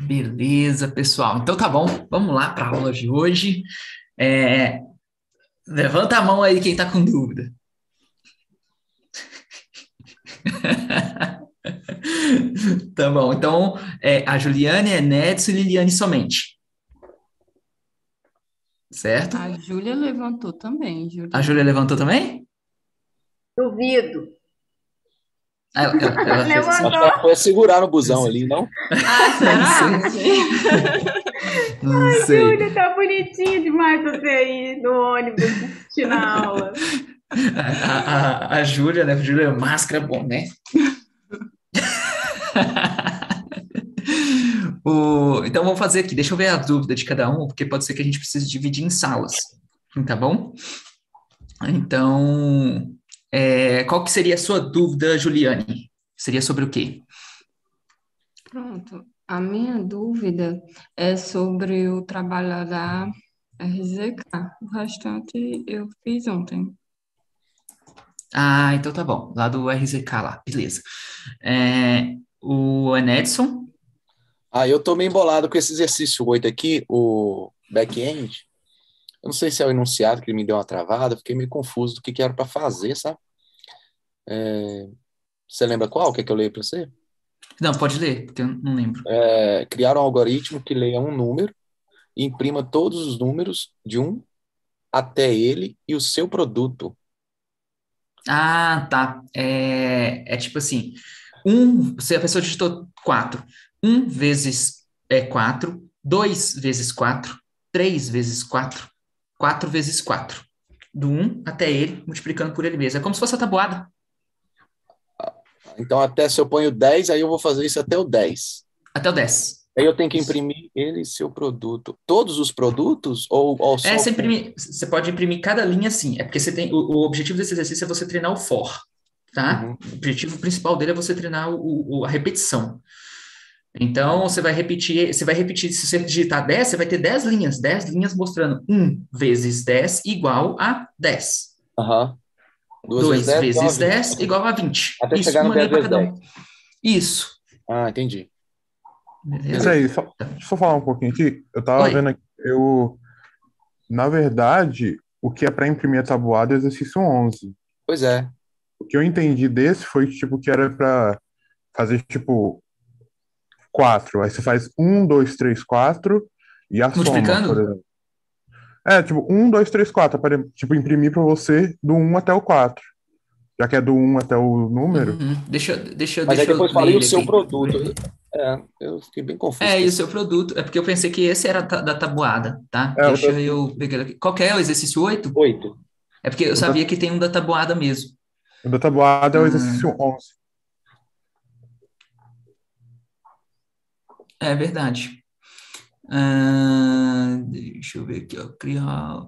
Beleza, pessoal. Então tá bom, vamos lá para a aula de hoje. É, Levanta a mão aí quem tá com dúvida. Tá bom, então a Juliane, é Nedson e Liliane somente, certo? A Júlia levantou também, A Júlia Juliana. levantou também? Duvido. Ela fez assim? Acho que ela Levantou. foi segurar no Não busão sei. ali, não? Ah, Não sei. será? Não sei. Júlia, tá bonitinho demais você aí no ônibus assistindo a aula. A Júlia, né? Júlia, máscara, bom, né? Então vamos fazer aqui, deixa eu ver a dúvida de cada um, porque pode ser que a gente precise dividir em salas, tá bom? Então, qual que seria a sua dúvida, Juliane? Seria sobre o quê? Pronto. A minha dúvida é sobre o trabalho da RZK. O restante eu fiz ontem. Ah, então tá bom, lá do RZK lá, beleza. O Enedson? Eu tô meio embolado com esse exercício 8 aqui, o back-end. Eu não sei se é o enunciado que ele me deu uma travada, eu fiquei meio confuso do que era para fazer, sabe? Você lembra qual? Quer que eu leia para você? Não, pode ler, porque eu não lembro. Criar um algoritmo que leia um número e imprima todos os números de um até ele e o seu produto. Ah, tá. É tipo assim, se a pessoa digitou 4, 1 vezes 4, 2 vezes 4, 3 vezes 4, 4 vezes 4. Do até ele, multiplicando por ele mesmo. É como se fosse a tabuada, Então, até se eu ponho 10, aí eu vou fazer isso até o 10. até o 10. Aí eu tenho que Isso. imprimir ele e seu produto. Todos os produtos ou só Você pode imprimir cada linha assim. É porque você tem, o objetivo desse exercício é você treinar o for, tá? Uhum. O objetivo principal dele é você treinar a repetição. Então, você vai repetir, se você digitar 10, você vai ter 10 linhas mostrando 1 vezes 10 igual a 10. Aham. 2 vezes 2 10 igual a vezes 20. 10 igual a 20. Até Isso, chegar no uma linha 10 para vezes cada 10. um. Isso. Entendi. Beleza? Peraí, deixa eu só falar um pouquinho aqui. Eu tava Oi. vendo aqui, na verdade, o que é para imprimir a tabuada é o exercício 11. Pois é. O que eu entendi desse foi, tipo, que era para fazer, tipo, 4. Aí você faz 1, 2, 3, 4 e a soma, por Multiplicando? exemplo. Tipo, 1, 2, 3, 4, para, tipo, imprimir para você do 1 até o 4. Já que é do 1 até o número. Uhum. Deixa, Mas aí deixa eu depois ler falei o ele seu aqui. produto. Eu fiquei bem confuso com E o isso. seu produto. É porque eu pensei que esse era da tabuada, tá? É, o da Deixa eu pegar aqui. Qual que é o exercício 8? 8. É porque eu o da, sabia que tem um da tabuada mesmo. o da tabuada é o Ah, exercício 11. é verdade. Deixa eu ver aqui, ó. Criar.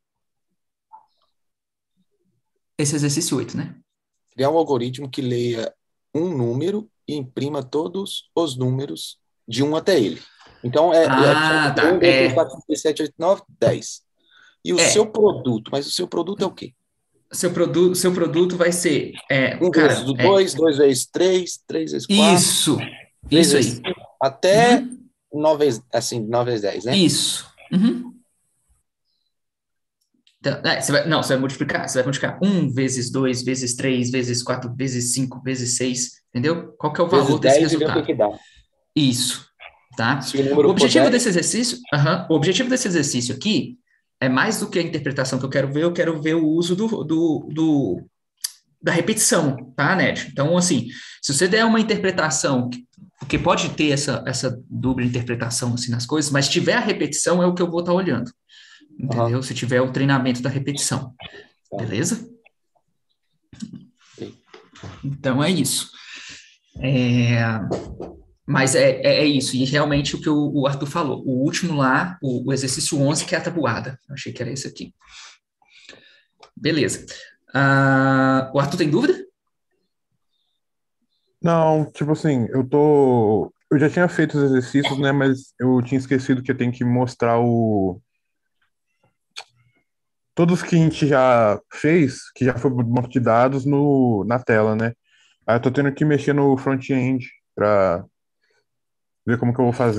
Esse exercício 8, né? Criar um algoritmo que leia um número e imprima todos os números de um até ele. Então, Ah, tá. 1, 2, 3, 4, 5, 6, 7, 8, 9, 10. E o seu É. produto? Mas o seu produto é o quê? Seu produto vai ser. 1 vezes Cara, 2, 2 vezes 3, 3 vezes 4, isso. 3 Isso vezes aí. 5, até Uhum. 9 vezes, assim, 9 vezes 10, né? Isso. Uhum. Então, você vai multiplicar 1 vezes 2 vezes 3 vezes 4 vezes 5 vezes 6, entendeu? Qual que é o Vezes valor desse 10 e ver o que resultado? que dá. Isso, tá? Se o O número for objetivo 10, desse exercício, aham, o objetivo desse exercício aqui é mais do que a interpretação que eu quero ver o uso da repetição, tá, Ned? Então, assim, se você der uma interpretação, porque pode ter essa dupla interpretação assim nas coisas, mas tiver a repetição é o que eu vou estar olhando, aham, entendeu? Se tiver o treinamento da repetição, tá. beleza? Ok. Então é isso. É, mas é isso, e realmente o que o Arthur falou, o último lá, o exercício 11, que é a tabuada. Eu achei que era esse aqui. Beleza. O Arthur tem dúvida? Não, tipo assim, eu já tinha feito os exercícios, né? Mas eu tinha esquecido que eu tenho que mostrar todos que a gente já fez, que já foi pro banco de dados na tela, né? Aí eu tô tendo que mexer no front-end pra ver como que eu vou fazer.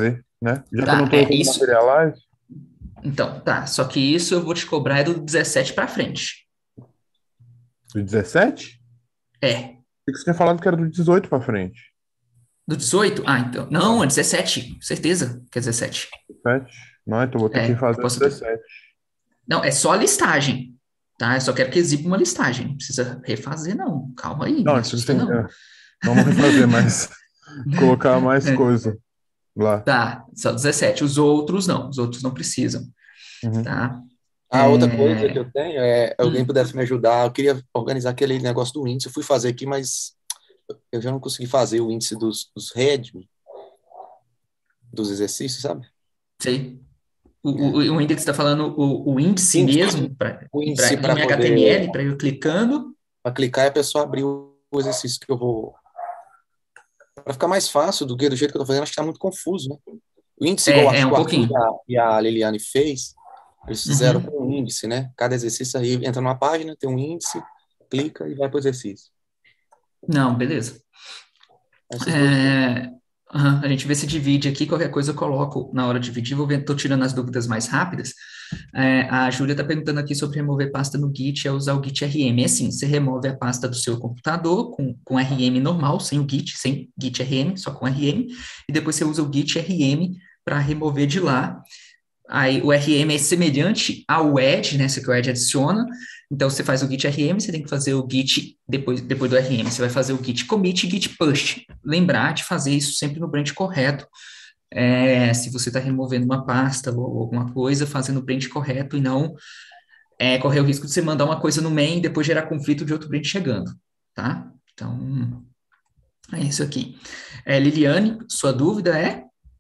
né? Já que eu Tá, não estou usando isso. Materialize, Então, tá. Só que isso eu vou te cobrar é do 17 para frente. do 17? É. Por que você tinha falado que era do 18 para frente? Do 18? Ah, então. Não, é 17. Certeza que é 17. 17? Não, então vou ter que É, fazer posso o ter. 17. Não, é só a listagem. Tá? Eu só quero que exiba uma listagem. Não precisa refazer, não. Calma aí, não Não, me tipo assusta, assim, não. vamos refazer mais, colocar mais É, coisa lá. tá, só 17. Os outros não. Os outros não precisam. Uhum. Tá? A outra coisa que É, eu tenho é alguém hum, pudesse me ajudar. Eu queria organizar aquele negócio do índice. Eu fui fazer aqui, mas eu já não consegui fazer o índice dos RED, dos exercícios, sabe? sei. O índice está falando o índice Índice, mesmo, para o índice em para poder HTML, para eu clicando. clicar e a pessoa abrir o exercício que eu vou. Para ficar mais fácil do que do jeito que eu tô fazendo, acho que tá muito confuso, né? O índice, igual É acho que um o Arthur pouquinho. e a Liliane fez, eles fizeram Uhum. com um índice, né? Cada exercício aí entra numa página, tem um índice, clica e vai para o exercício. Não, beleza. Essas duas coisas. É, a gente vê se divide aqui, qualquer coisa eu coloco na hora de dividir, vou ver, tô tirando as dúvidas mais rápidas. A Júlia está perguntando aqui sobre remover pasta no Git, é usar o Git RM. É assim, você remove a pasta do seu computador com RM normal, sem o Git, sem Git RM, só com RM, e depois você usa o Git RM para remover de lá. Aí o RM é semelhante ao add, né? Que o add adiciona. Então você faz o git RM, você tem que fazer o git depois do RM. Você vai fazer o git commit e git push. Lembrar de fazer isso sempre no branch correto. Se você está removendo uma pasta ou alguma coisa, fazendo o branch correto e não correr o risco de você mandar uma coisa no main e depois gerar conflito de outro branch chegando, tá? Então, é isso aqui. Liliane, sua dúvida é?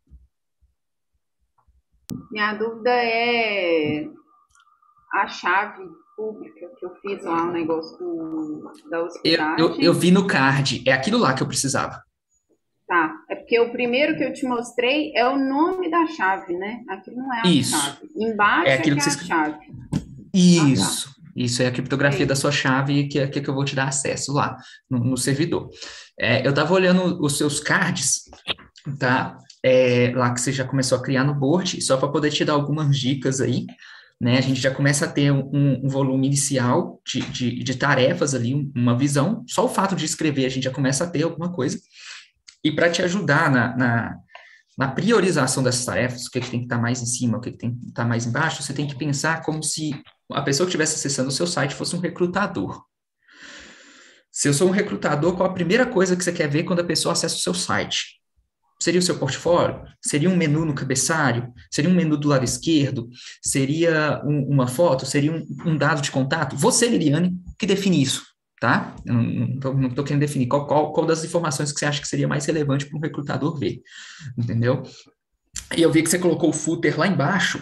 Minha dúvida é a chave pública que eu fiz lá, o negócio da Eu hospedagem. vi no card, é aquilo lá que eu precisava. Tá, é porque o primeiro que eu te mostrei é o nome da chave, né? Aquilo não é a Isso. chave. É Embaixo é aquilo que que é a você... chave. Isso. Isso é a criptografia É da isso. sua chave que eu vou te dar acesso lá no servidor. Eu estava olhando os seus cards, tá? Lá que você já começou a criar no board, só para poder te dar algumas dicas aí, né? A gente já começa a ter um volume inicial de tarefas ali, uma visão. Só o fato de escrever, a gente já começa a ter alguma coisa. E para te ajudar na priorização dessas tarefas, o que tem que estar mais em cima, o que tem que estar mais embaixo, você tem que pensar como se a pessoa que estivesse acessando o seu site fosse um recrutador. Se eu sou um recrutador, qual a primeira coisa que você quer ver quando a pessoa acessa o seu site? Seria o seu portfólio? Seria um menu no cabeçário? Seria um menu do lado esquerdo? Seria uma foto? Seria um dado de contato? Você, Liliane, que define isso, tá? Eu não estou querendo definir qual das informações que você acha que seria mais relevante para um recrutador ver, entendeu? E eu vi que você colocou o footer lá embaixo.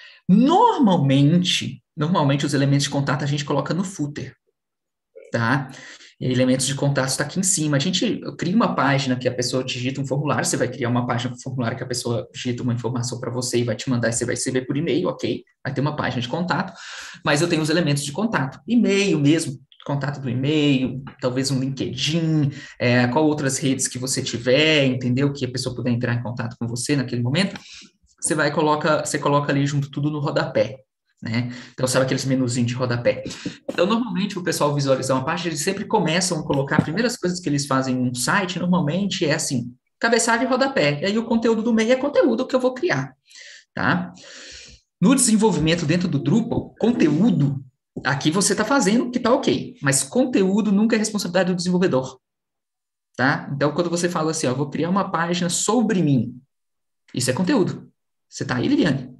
Normalmente os elementos de contato a gente coloca no footer, tá? E elementos de contato está aqui em cima. A gente cria uma página que a pessoa digita um formulário, você vai criar uma página com formulário que a pessoa digita uma informação para você e vai te mandar, e você vai receber por e-mail, ok? Vai ter uma página de contato, mas eu tenho os elementos de contato. E-mail mesmo, contato do e-mail, talvez um LinkedIn, qual outras redes que você tiver, entendeu? Que a pessoa puder entrar em contato com você naquele momento. Você coloca ali junto tudo no rodapé, né? Então, sabe aqueles menuzinhos de rodapé? Então, normalmente, o pessoal visualizar uma página, eles sempre começam a colocar, as primeiras coisas que eles fazem em um site, normalmente, é assim, cabeçalho e rodapé. E aí, o conteúdo do meio é conteúdo que eu vou criar, tá? No desenvolvimento dentro do Drupal, conteúdo, aqui você está fazendo que tá ok, mas conteúdo nunca é responsabilidade do desenvolvedor, tá? Então, quando você fala assim, ó, vou criar uma página sobre mim, isso é conteúdo. Você tá aí, Liliane?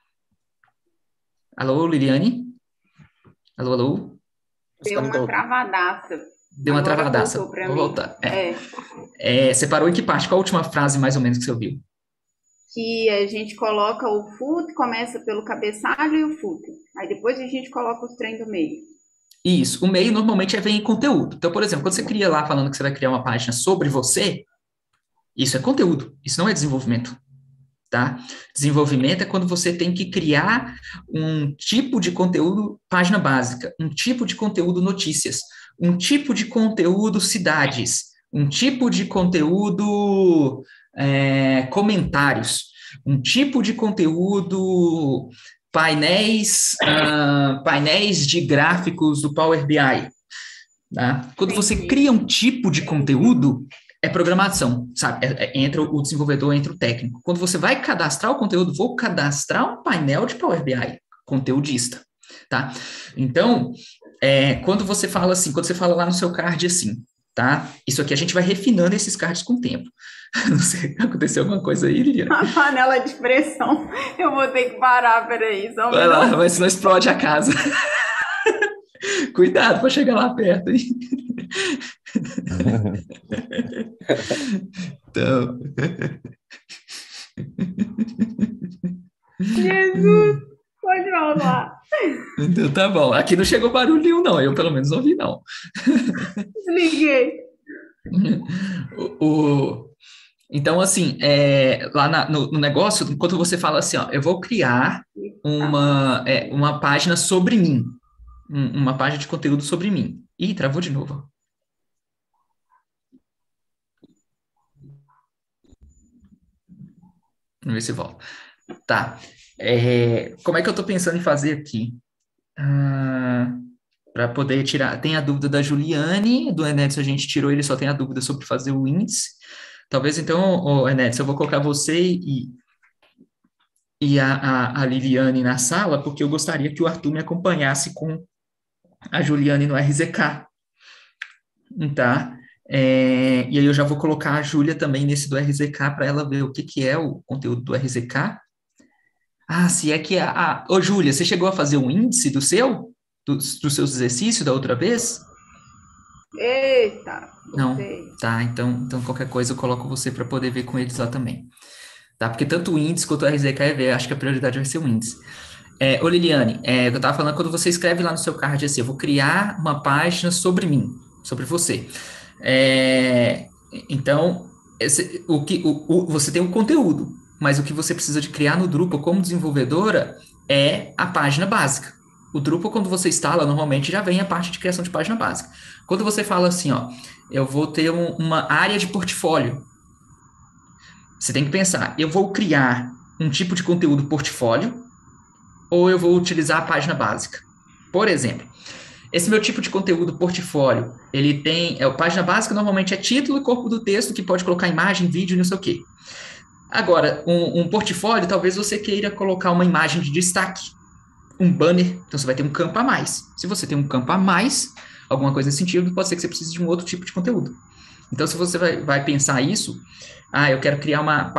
Alô, Liliane? Alô, alô? Deu uma travadaça. Deu uma Agora travadaça. voltou para Vou mim. voltar. Você parou em que parte? Qual a última frase, mais ou menos, que você ouviu? Que a gente coloca o footer, começa pelo cabeçalho e o footer. Aí depois a gente coloca os trem do meio. Isso. O meio normalmente vem em conteúdo. Então, por exemplo, quando você cria lá falando que você vai criar uma página sobre você, isso é conteúdo. Isso não é desenvolvimento. Tá? Desenvolvimento é quando você tem que criar um tipo de conteúdo página básica, um tipo de conteúdo notícias, um tipo de conteúdo cidades, um tipo de conteúdo comentários. um tipo de conteúdo, painéis de gráficos do Power BI. Tá? Quando você cria um tipo de conteúdo, é programação, sabe? Entra o desenvolvedor, entra o técnico. Quando você vai cadastrar o conteúdo, vou cadastrar um painel de Power BI, conteudista, tá? Então, quando você fala assim, quando você fala lá no seu card assim, tá? Isso aqui a gente vai refinando esses cards com o tempo. Não sei, aconteceu alguma coisa aí, Liliana? A panela de pressão. Eu vou ter que parar, peraí. Só um Vai lá, minuto. mas senão explode a casa. Cuidado para chegar lá perto, hein? Então... Jesus, pode falar. Então tá bom. Aqui não chegou barulho nenhum, não. Eu pelo menos não ouvi, não. Desliguei. Então, assim, lá no negócio, enquanto você fala assim, ó, eu vou criar uma página sobre mim. Uma página de conteúdo sobre mim. Ih, travou de novo. Vamos ver se volta. Tá. Como é que eu tô pensando em fazer aqui? Para poder tirar... Tem a dúvida da Juliane, do Enéas a gente tirou, ele só tem a dúvida sobre fazer o índice. Talvez, então, Enéas, eu vou colocar você e a Liliane na sala, porque eu gostaria que o Arthur me acompanhasse com a Juliane no RZK. Tá? E aí eu já vou colocar a Júlia também nesse do RZK para ela ver o que é o conteúdo do RZK. Se é que Ô, Júlia, você chegou a fazer um índice dos seus exercícios da outra vez? Eita. Não. Sei. Tá, então qualquer coisa eu coloco você para poder ver com eles lá também. Tá? Porque tanto o índice quanto o RZK acho que a prioridade vai ser o índice. Ô, Liliane, eu estava falando, quando você escreve lá no seu card assim, eu vou criar uma página sobre mim, sobre você. Então, você tem o conteúdo, mas o que você precisa de criar no Drupal como desenvolvedora é a página básica. O Drupal, quando você instala, normalmente já vem a parte de criação de página básica. Quando você fala assim, ó, eu vou ter uma área de portfólio, você tem que pensar, eu vou criar um tipo de conteúdo portfólio ou eu vou utilizar a página básica? Por exemplo, esse meu tipo de conteúdo portfólio, ele tem... A página básica normalmente é título e corpo do texto, que pode colocar imagem, vídeo, não sei o quê. Agora, um portfólio, talvez você queira colocar uma imagem de destaque, um banner, então você vai ter um campo a mais. Se você tem um campo a mais, alguma coisa nesse sentido, pode ser que você precise de um outro tipo de conteúdo. Então, se você vai pensar isso, eu quero criar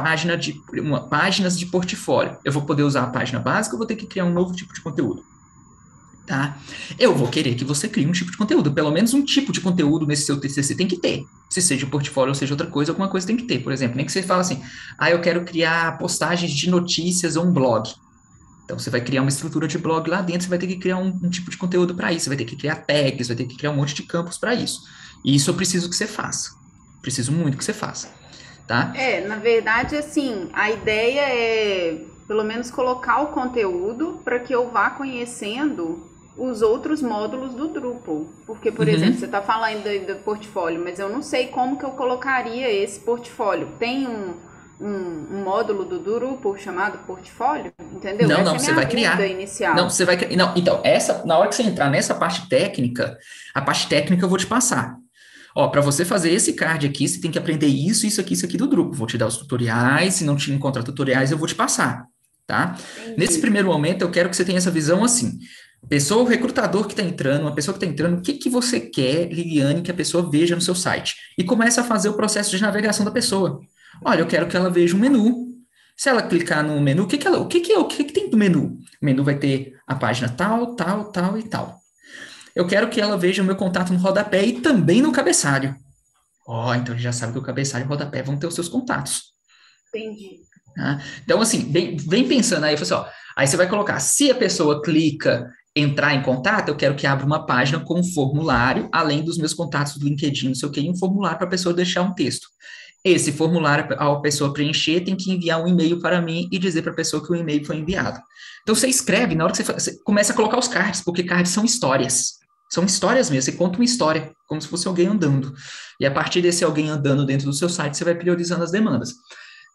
páginas de portfólio. Eu vou poder usar a página básica ou vou ter que criar um novo tipo de conteúdo? Tá? Eu vou querer que você crie um tipo de conteúdo, pelo menos um tipo de conteúdo nesse seu TCC tem que ter, se seja portfólio ou seja outra coisa, alguma coisa tem que ter, por exemplo, nem que você fala assim, eu quero criar postagens de notícias ou um blog, então você vai criar uma estrutura de blog lá dentro, você vai ter que criar um tipo de conteúdo para isso, você vai ter que criar tags, vai ter que criar um monte de campos para isso, e isso eu preciso que você faça, preciso muito que você faça, tá? Na verdade, assim, a ideia é pelo menos colocar o conteúdo para que eu vá conhecendo os outros módulos do Drupal. Porque, por exemplo, você está falando do portfólio, mas eu não sei como que eu colocaria esse portfólio. Tem um módulo do Drupal chamado portfólio? Entendeu? Não, Essa você vai criar. Inicial. Não, você vai criar. Não, então, na hora que você entrar nessa parte técnica, a parte técnica eu vou te passar. Para você fazer esse card aqui, você tem que aprender isso aqui do Drupal. Vou te dar os tutoriais, se não te encontrar tutoriais, eu vou te passar, tá? Entendi. Nesse primeiro momento, eu quero que você tenha essa visão assim. O recrutador que está entrando, uma pessoa que está entrando, o que você quer, Liliane, que a pessoa veja no seu site? E começa a fazer o processo de navegação da pessoa. Olha, eu quero que ela veja um menu. Se ela clicar no menu, o que tem no menu? O menu vai ter a página tal, tal, tal e tal. Eu quero que ela veja o meu contato no rodapé e também no cabeçalho. Então ele já sabe que o cabeçalho e o rodapé vão ter os seus contatos. Entendi. Então, assim, vem pensando aí, aí você vai colocar, se a pessoa clica entrar em contato, eu quero que abra uma página com um formulário, além dos meus contatos do LinkedIn, não sei o que, um formulário para a pessoa deixar um texto. Esse formulário, a pessoa preencher, tem que enviar um e-mail para mim e dizer para a pessoa que o e-mail foi enviado. Então, você escreve, na hora que você começa a colocar os cards, porque cards são histórias. São histórias mesmo, você conta uma história, como se fosse alguém andando. E a partir desse alguém andando dentro do seu site, você vai priorizando as demandas.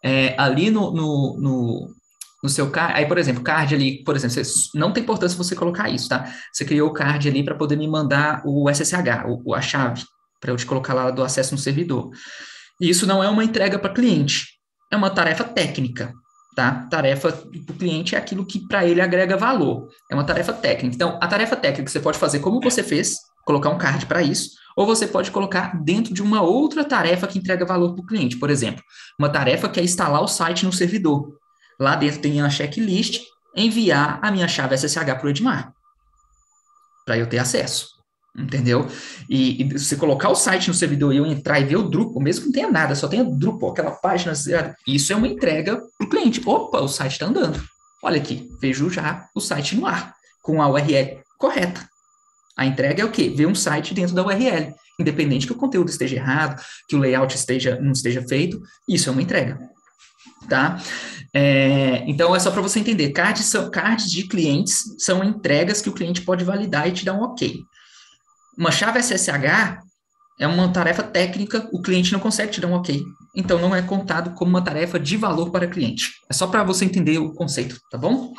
Ali no seu card, aí, por exemplo, card ali, por exemplo, não tem importância você colocar isso, tá? Você criou o card ali para poder me mandar o SSH, a chave, para eu te colocar lá do acesso no servidor. E isso não é uma entrega para cliente, é uma tarefa técnica, tá? Tarefa para o cliente é aquilo que para ele agrega valor, é uma tarefa técnica. Então, a tarefa técnica você pode fazer como você fez, colocar um card para isso, ou você pode colocar dentro de uma outra tarefa que entrega valor para o cliente. Por exemplo, uma tarefa que é instalar o site no servidor. Lá dentro tem uma checklist, enviar a minha chave SSH para o Edmar, para eu ter acesso, entendeu? E você colocar o site no servidor e eu entrar e ver o Drupal, mesmo que não tenha nada, só tenha Drupal, aquela página, isso é uma entrega para o cliente. Opa, o site está andando. Olha aqui, vejo já o site no ar, com a URL correta. A entrega é o quê? Ver um site dentro da URL, independente que o conteúdo esteja errado, que o layout não esteja feito, isso é uma entrega, tá? Então, é só para você entender, cards de clientes são entregas que o cliente pode validar e te dar um ok. Uma chave SSH é uma tarefa técnica, o cliente não consegue te dar um ok, então não é contado como uma tarefa de valor para cliente. É só para você entender o conceito, tá bom?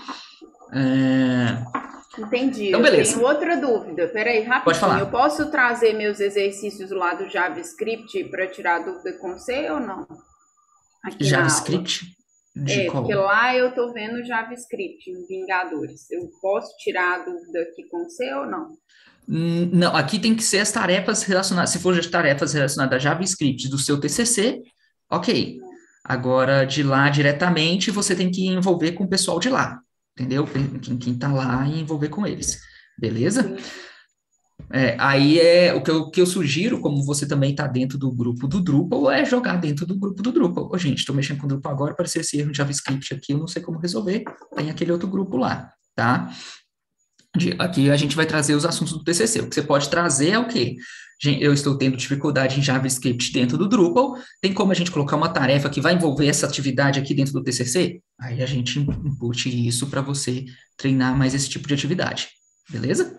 Entendi. Então, beleza. Eu tenho outra dúvida. Peraí, rapidinho. Pode falar. Eu posso trazer meus exercícios lá do JavaScript para tirar dúvida com você ou não? Aqui JavaScript? De qual? Porque lá eu tô vendo JavaScript, Vingadores. Eu posso tirar a dúvida aqui com você ou não? Não, aqui tem que ser as tarefas relacionadas, se for as tarefas relacionadas a JavaScript do seu TCC, ok. Agora, de lá diretamente, você tem que envolver com o pessoal de lá, entendeu? Quem tá lá e envolver com eles, beleza? Aí o que eu sugiro, como você também está dentro do grupo do Drupal, é jogar dentro do grupo do Drupal. Ô, gente, estou mexendo com o Drupal agora, apareceu esse erro de JavaScript aqui, eu não sei como resolver, tem aquele outro grupo lá, tá? Aqui a gente vai trazer os assuntos do TCC. O que você pode trazer é o quê? Eu estou tendo dificuldade em JavaScript dentro do Drupal, tem como a gente colocar uma tarefa que vai envolver essa atividade aqui dentro do TCC? Aí a gente input isso para você treinar mais esse tipo de atividade, beleza?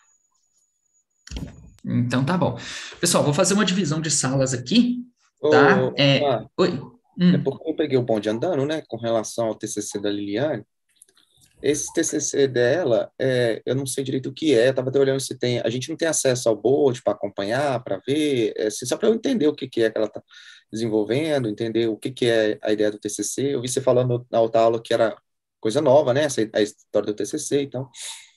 Então, tá bom. Pessoal, vou fazer uma divisão de salas aqui, tá? Oi. É porque eu peguei o bonde andando, né, com relação ao TCC da Liliane. Esse TCC dela, eu não sei direito o que é, eu estava até olhando se tem, a gente não tem acesso ao board para acompanhar, para ver, só para eu entender o que é que ela está desenvolvendo, entender o que é a ideia do TCC. Eu vi você falando na outra aula que era coisa nova, né, a história do TCC, então...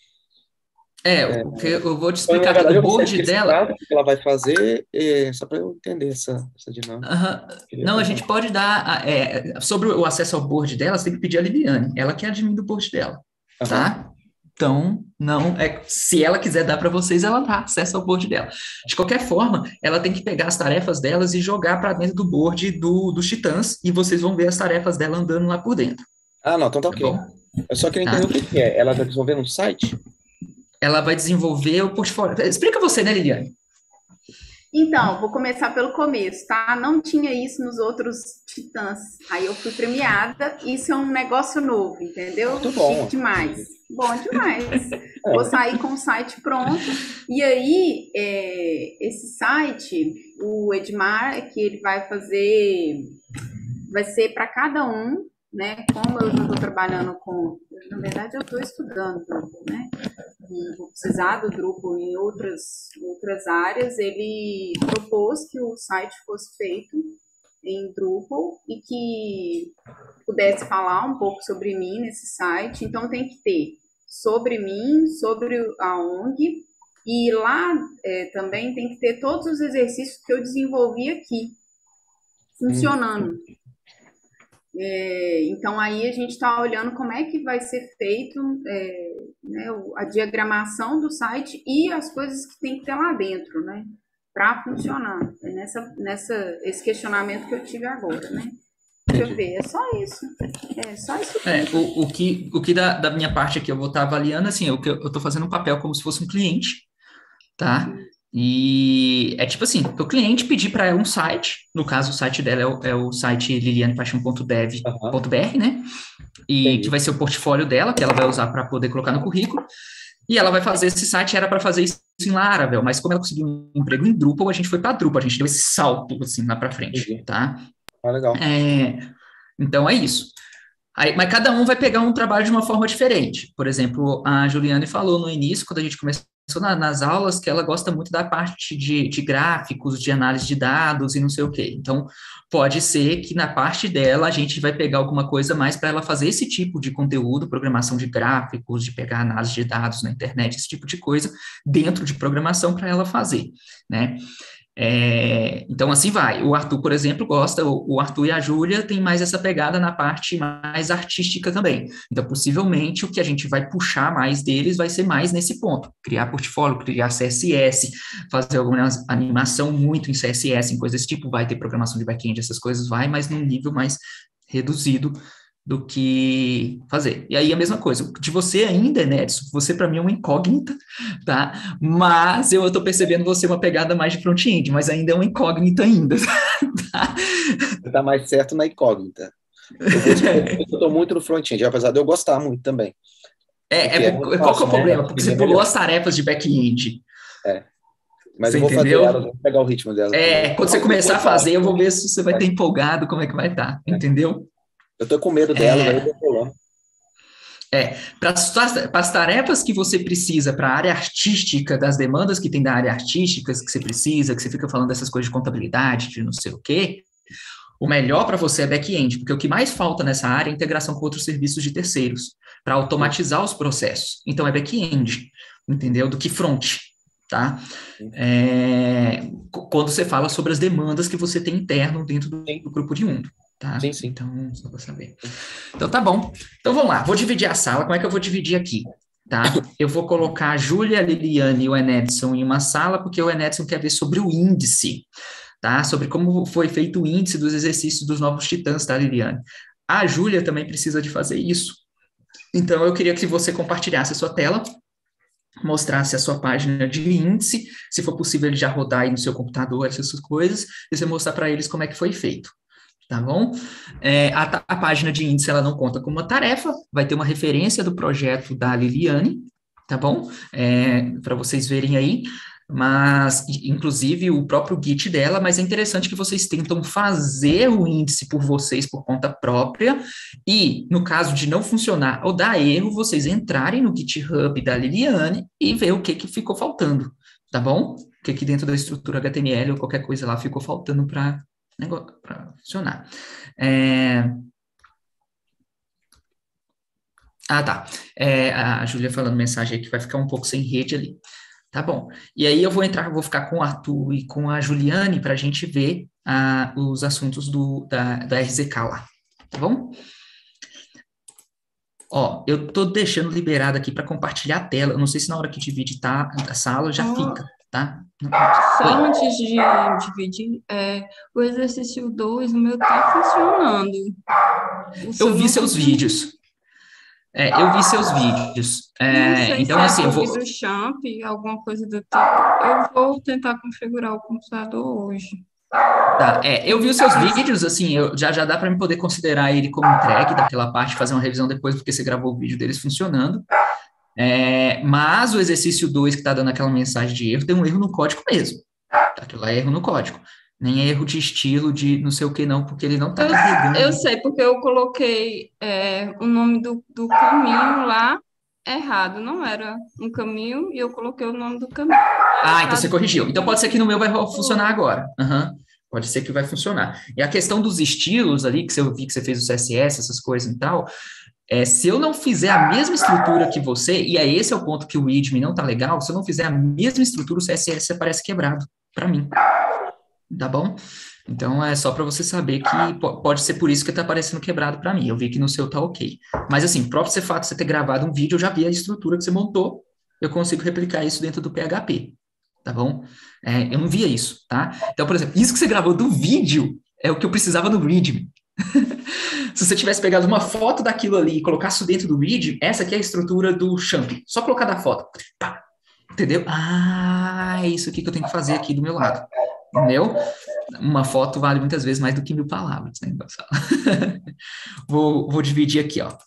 O que eu vou te explicar aqui, o board dela... O que ela vai fazer, só para eu entender essa dinâmica. Não, a gente pode dar... sobre o acesso ao board dela, você tem que pedir a Liliane, ela que é admin do board dela, tá? Então, não... se ela quiser dar para vocês, ela dá acesso ao board dela. De qualquer forma, ela tem que pegar as tarefas delas e jogar para dentro do board dos Titãs, e vocês vão ver as tarefas dela andando lá por dentro. Não, então tá ok. Bom? Eu só queria entender o que é. Ela está desenvolvendo um site? Ela vai desenvolver o portfólio. Explica você, né, Liliane? Então, vou começar pelo começo, tá? Não tinha isso nos outros Titãs. Aí eu fui premiada. Isso é um negócio novo, entendeu? Muito bom. Chique demais. Bom demais. Vou sair com o site pronto. E aí, esse site, o Edmar, que ele vai fazer... Vai ser para cada um, né? Como eu já estou trabalhando com... Na verdade, eu estou estudando, né? E vou precisar do Drupal em outras áreas. Ele propôs que o site fosse feito em Drupal e que pudesse falar um pouco sobre mim nesse site. Então, tem que ter sobre mim, sobre a ONG, e lá também tem que ter todos os exercícios que eu desenvolvi aqui, funcionando. Então, aí a gente está olhando como é que vai ser feito né, a diagramação do site e as coisas que tem que ter lá dentro, né, para funcionar. Esse questionamento que eu tive agora, né? Deixa eu ver, é só isso. O que da minha parte aqui eu vou estar avaliando, assim, eu estou fazendo um papel como se fosse um cliente, tá? E é tipo assim, o cliente pedir para ela um site, no caso o site dela é o site lilianepaixão.dev.br, né? E que vai ser o portfólio dela, que ela vai usar para poder colocar no currículo. E ela vai fazer esse site, era para fazer isso em Laravel, mas como ela conseguiu um emprego em Drupal, a gente foi para Drupal, a gente deu esse salto assim lá para frente, tá? Legal. Então, é isso. Aí, mas cada um vai pegar um trabalho de uma forma diferente. Por exemplo, a Juliane falou no início, quando a gente começou nas aulas, que ela gosta muito da parte de gráficos, de análise de dados e não sei o quê. Então, pode ser que na parte dela a gente vai pegar alguma coisa mais para ela fazer esse tipo de conteúdo, programação de gráficos, de pegar análise de dados na internet, esse tipo de coisa, dentro de programação para ela fazer, né? Então, assim vai. O Arthur, por exemplo, gosta, o Arthur e a Júlia têm mais essa pegada na parte mais artística também. Então, possivelmente, o que a gente vai puxar mais deles vai ser mais nesse ponto. Criar portfólio, criar CSS, fazer alguma animação muito em CSS, em coisas desse tipo, vai ter programação de back-end, essas coisas vai, mas num nível mais reduzido do que fazer. E aí a mesma coisa, de você ainda, Nedson, você para mim é uma incógnita, tá? Mas eu estou percebendo você uma pegada mais de front-end, mas ainda é uma incógnita ainda, tá? Você tá mais certo na incógnita. Eu estou muito no front-end, apesar de eu gostar muito também. Qual que é o problema? Porque você pulou as tarefas de back-end. Mas você eu vou entendeu? fazer elas, vou pegar o ritmo delas. Quando você começar a fazer, eu vou ver se você vai ter empolgado, como é que vai estar, entendeu? Eu tô com medo delas, aí eu tô pulando. Para as tarefas que você precisa para a área artística, das demandas que tem da área artística, que você precisa, que você fica falando dessas coisas de contabilidade, de não sei o quê, o melhor para você é back-end, porque o que mais falta nessa área é integração com outros serviços de terceiros, para automatizar os processos. Então, é back-end, entendeu? Do que front, tá? Quando você fala sobre as demandas que você tem interno dentro do grupo de mundo. Tá? Sim. Então, só para saber. Então, tá bom. Então, vamos lá. Vou dividir a sala. Como é que eu vou dividir aqui? Tá? Eu vou colocar a Júlia, a Liliane e o Enedson em uma sala, porque o Enedson quer ver sobre o índice, tá? Sobre como foi feito o índice dos exercícios dos novos titãs, tá, Liliane? A Júlia também precisa de fazer isso. Então, eu queria que você compartilhasse a sua tela, mostrasse a sua página de índice, se for possível ele já rodar aí no seu computador, essas coisas, e você mostrar para eles como é que foi feito. Tá bom? A página de índice, ela não conta com uma tarefa, vai ter uma referência do projeto da Liliane, tá bom? Para vocês verem aí, mas, inclusive, o próprio Git dela, mas é interessante que vocês tentam fazer o índice por vocês, por conta própria, e, no caso de não funcionar ou dar erro, vocês entrarem no GitHub da Liliane e ver o que ficou faltando, tá bom? O que dentro da estrutura HTML ou qualquer coisa lá ficou faltando para funcionar. Tá. A Júlia falando mensagem aí que vai ficar um pouco sem rede ali. Tá bom. E aí eu vou ficar com o Arthur e com a Juliane para a gente ver os assuntos da RZK lá. Tá bom? Ó, eu tô deixando liberado aqui para compartilhar a tela. Eu não sei se na hora que divide a sala já fica, tá? Só antes de dividir, o exercício 2, o meu tá funcionando. Eu vi seus vídeos. Eu vi seus vídeos. Não sei então, se assim, eu vou... do Champ, alguma coisa do tipo. Eu vou tentar configurar o computador hoje. Tá, eu vi os seus vídeos, assim, já dá para me poder considerar ele como entregue daquela parte, fazer uma revisão depois, porque você gravou o vídeo deles funcionando. Mas o exercício 2, que está dando aquela mensagem de erro, tem um erro no código mesmo. Tá? Aquilo lá é erro no código. Nem é erro de estilo, de não sei o que não, porque ele não está carregando. Eu sei, porque eu coloquei o nome do caminho lá errado. Não era um caminho e eu coloquei o nome do caminho. Então você corrigiu. Então pode ser que no meu vai funcionar agora. Pode ser que vai funcionar. E a questão dos estilos ali, que eu vi que você fez o CSS, essas coisas e tal, se eu não fizer a mesma estrutura que você, e esse é o ponto que o readme não tá legal, se eu não fizer a mesma estrutura, o CSS aparece quebrado para mim. Tá bom? Então, é só para você saber que pode ser por isso que tá aparecendo quebrado para mim. Eu vi que no seu tá ok. Mas, assim, o próprio fato de você ter gravado um vídeo, eu já vi a estrutura que você montou, eu consigo replicar isso dentro do PHP. Tá bom? Eu não via isso, tá? Então, por exemplo, isso que você gravou do vídeo é o que eu precisava no readme. Se você tivesse pegado uma foto daquilo ali e colocasse isso dentro do readme, essa aqui é a estrutura do Champ. Só colocar da foto. Pá. Entendeu? É isso aqui que eu tenho que fazer aqui do meu lado. Entendeu? Uma foto vale muitas vezes mais do que 1000 palavras, né? Vou dividir aqui, ó.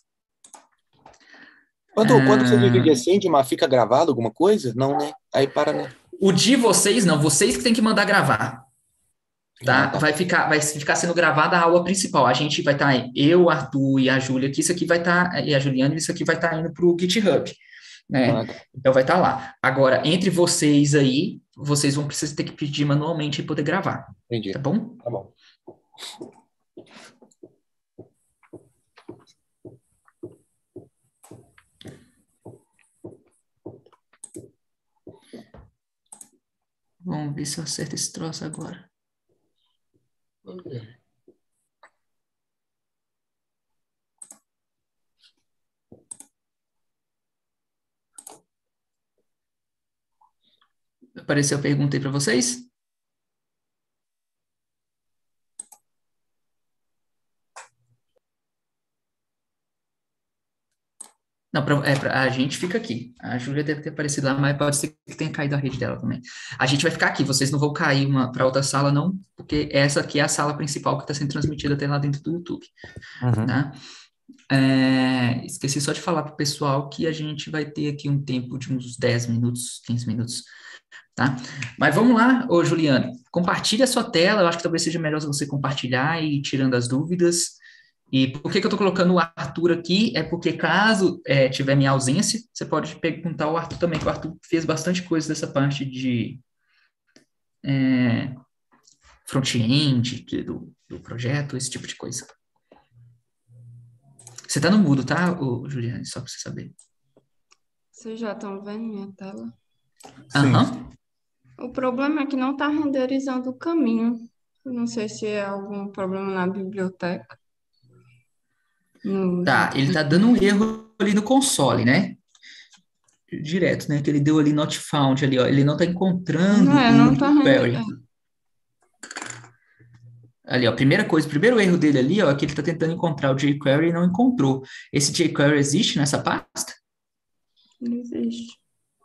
Quando você divide assim, Dimar, fica gravado alguma coisa? Não, né? Aí para, né? O de vocês, não. Vocês que tem que mandar gravar. tá? tá. Vai ficar sendo gravada a aula principal. A gente vai estar, eu, o Arthur e a Júlia aqui, isso aqui vai estar, e a Juliana, isso aqui vai estar indo para o GitHub, né? Tá. Então vai estar lá. Agora, entre vocês aí, vocês vão precisar ter que pedir manualmente e poder gravar, Entendi. tá bom? Tá bom. Vamos ver se eu acerto esse troço agora. Apareceu a pergunta aí para vocês? Não, a gente fica aqui. A Júlia deve ter aparecido lá, mas pode ser que tenha caído a rede dela também. A gente vai ficar aqui, vocês não vão cair para outra sala, não, porque essa aqui é a sala principal que está sendo transmitida até lá dentro do YouTube. Tá? Esqueci só de falar para o pessoal que a gente vai ter aqui um tempo de uns 10 minutos, 15 minutos, tá? Mas vamos lá, ô Juliana, compartilha a sua tela, eu acho que talvez seja melhor você compartilhar e ir tirando as dúvidas. E por que eu estou colocando o Arthur aqui? É porque caso tiver minha ausência, você pode perguntar ao Arthur também, que o Arthur fez bastante coisa dessa parte de front-end do projeto, esse tipo de coisa. Você está no mudo, tá, Juliane? Só para você saber. Vocês já estão vendo minha tela? Aham. O problema é que não está renderizando o caminho. Eu não sei se é algum problema na biblioteca. Tá, ele tá dando um erro ali no console, né? Direto, né? Que ele deu ali not found ali, ó. Ele não tá encontrando não tá query. Ali, ó, primeiro erro dele ali, ó, é que ele tá tentando encontrar o jQuery e não encontrou. Esse jQuery existe nessa pasta? Não existe.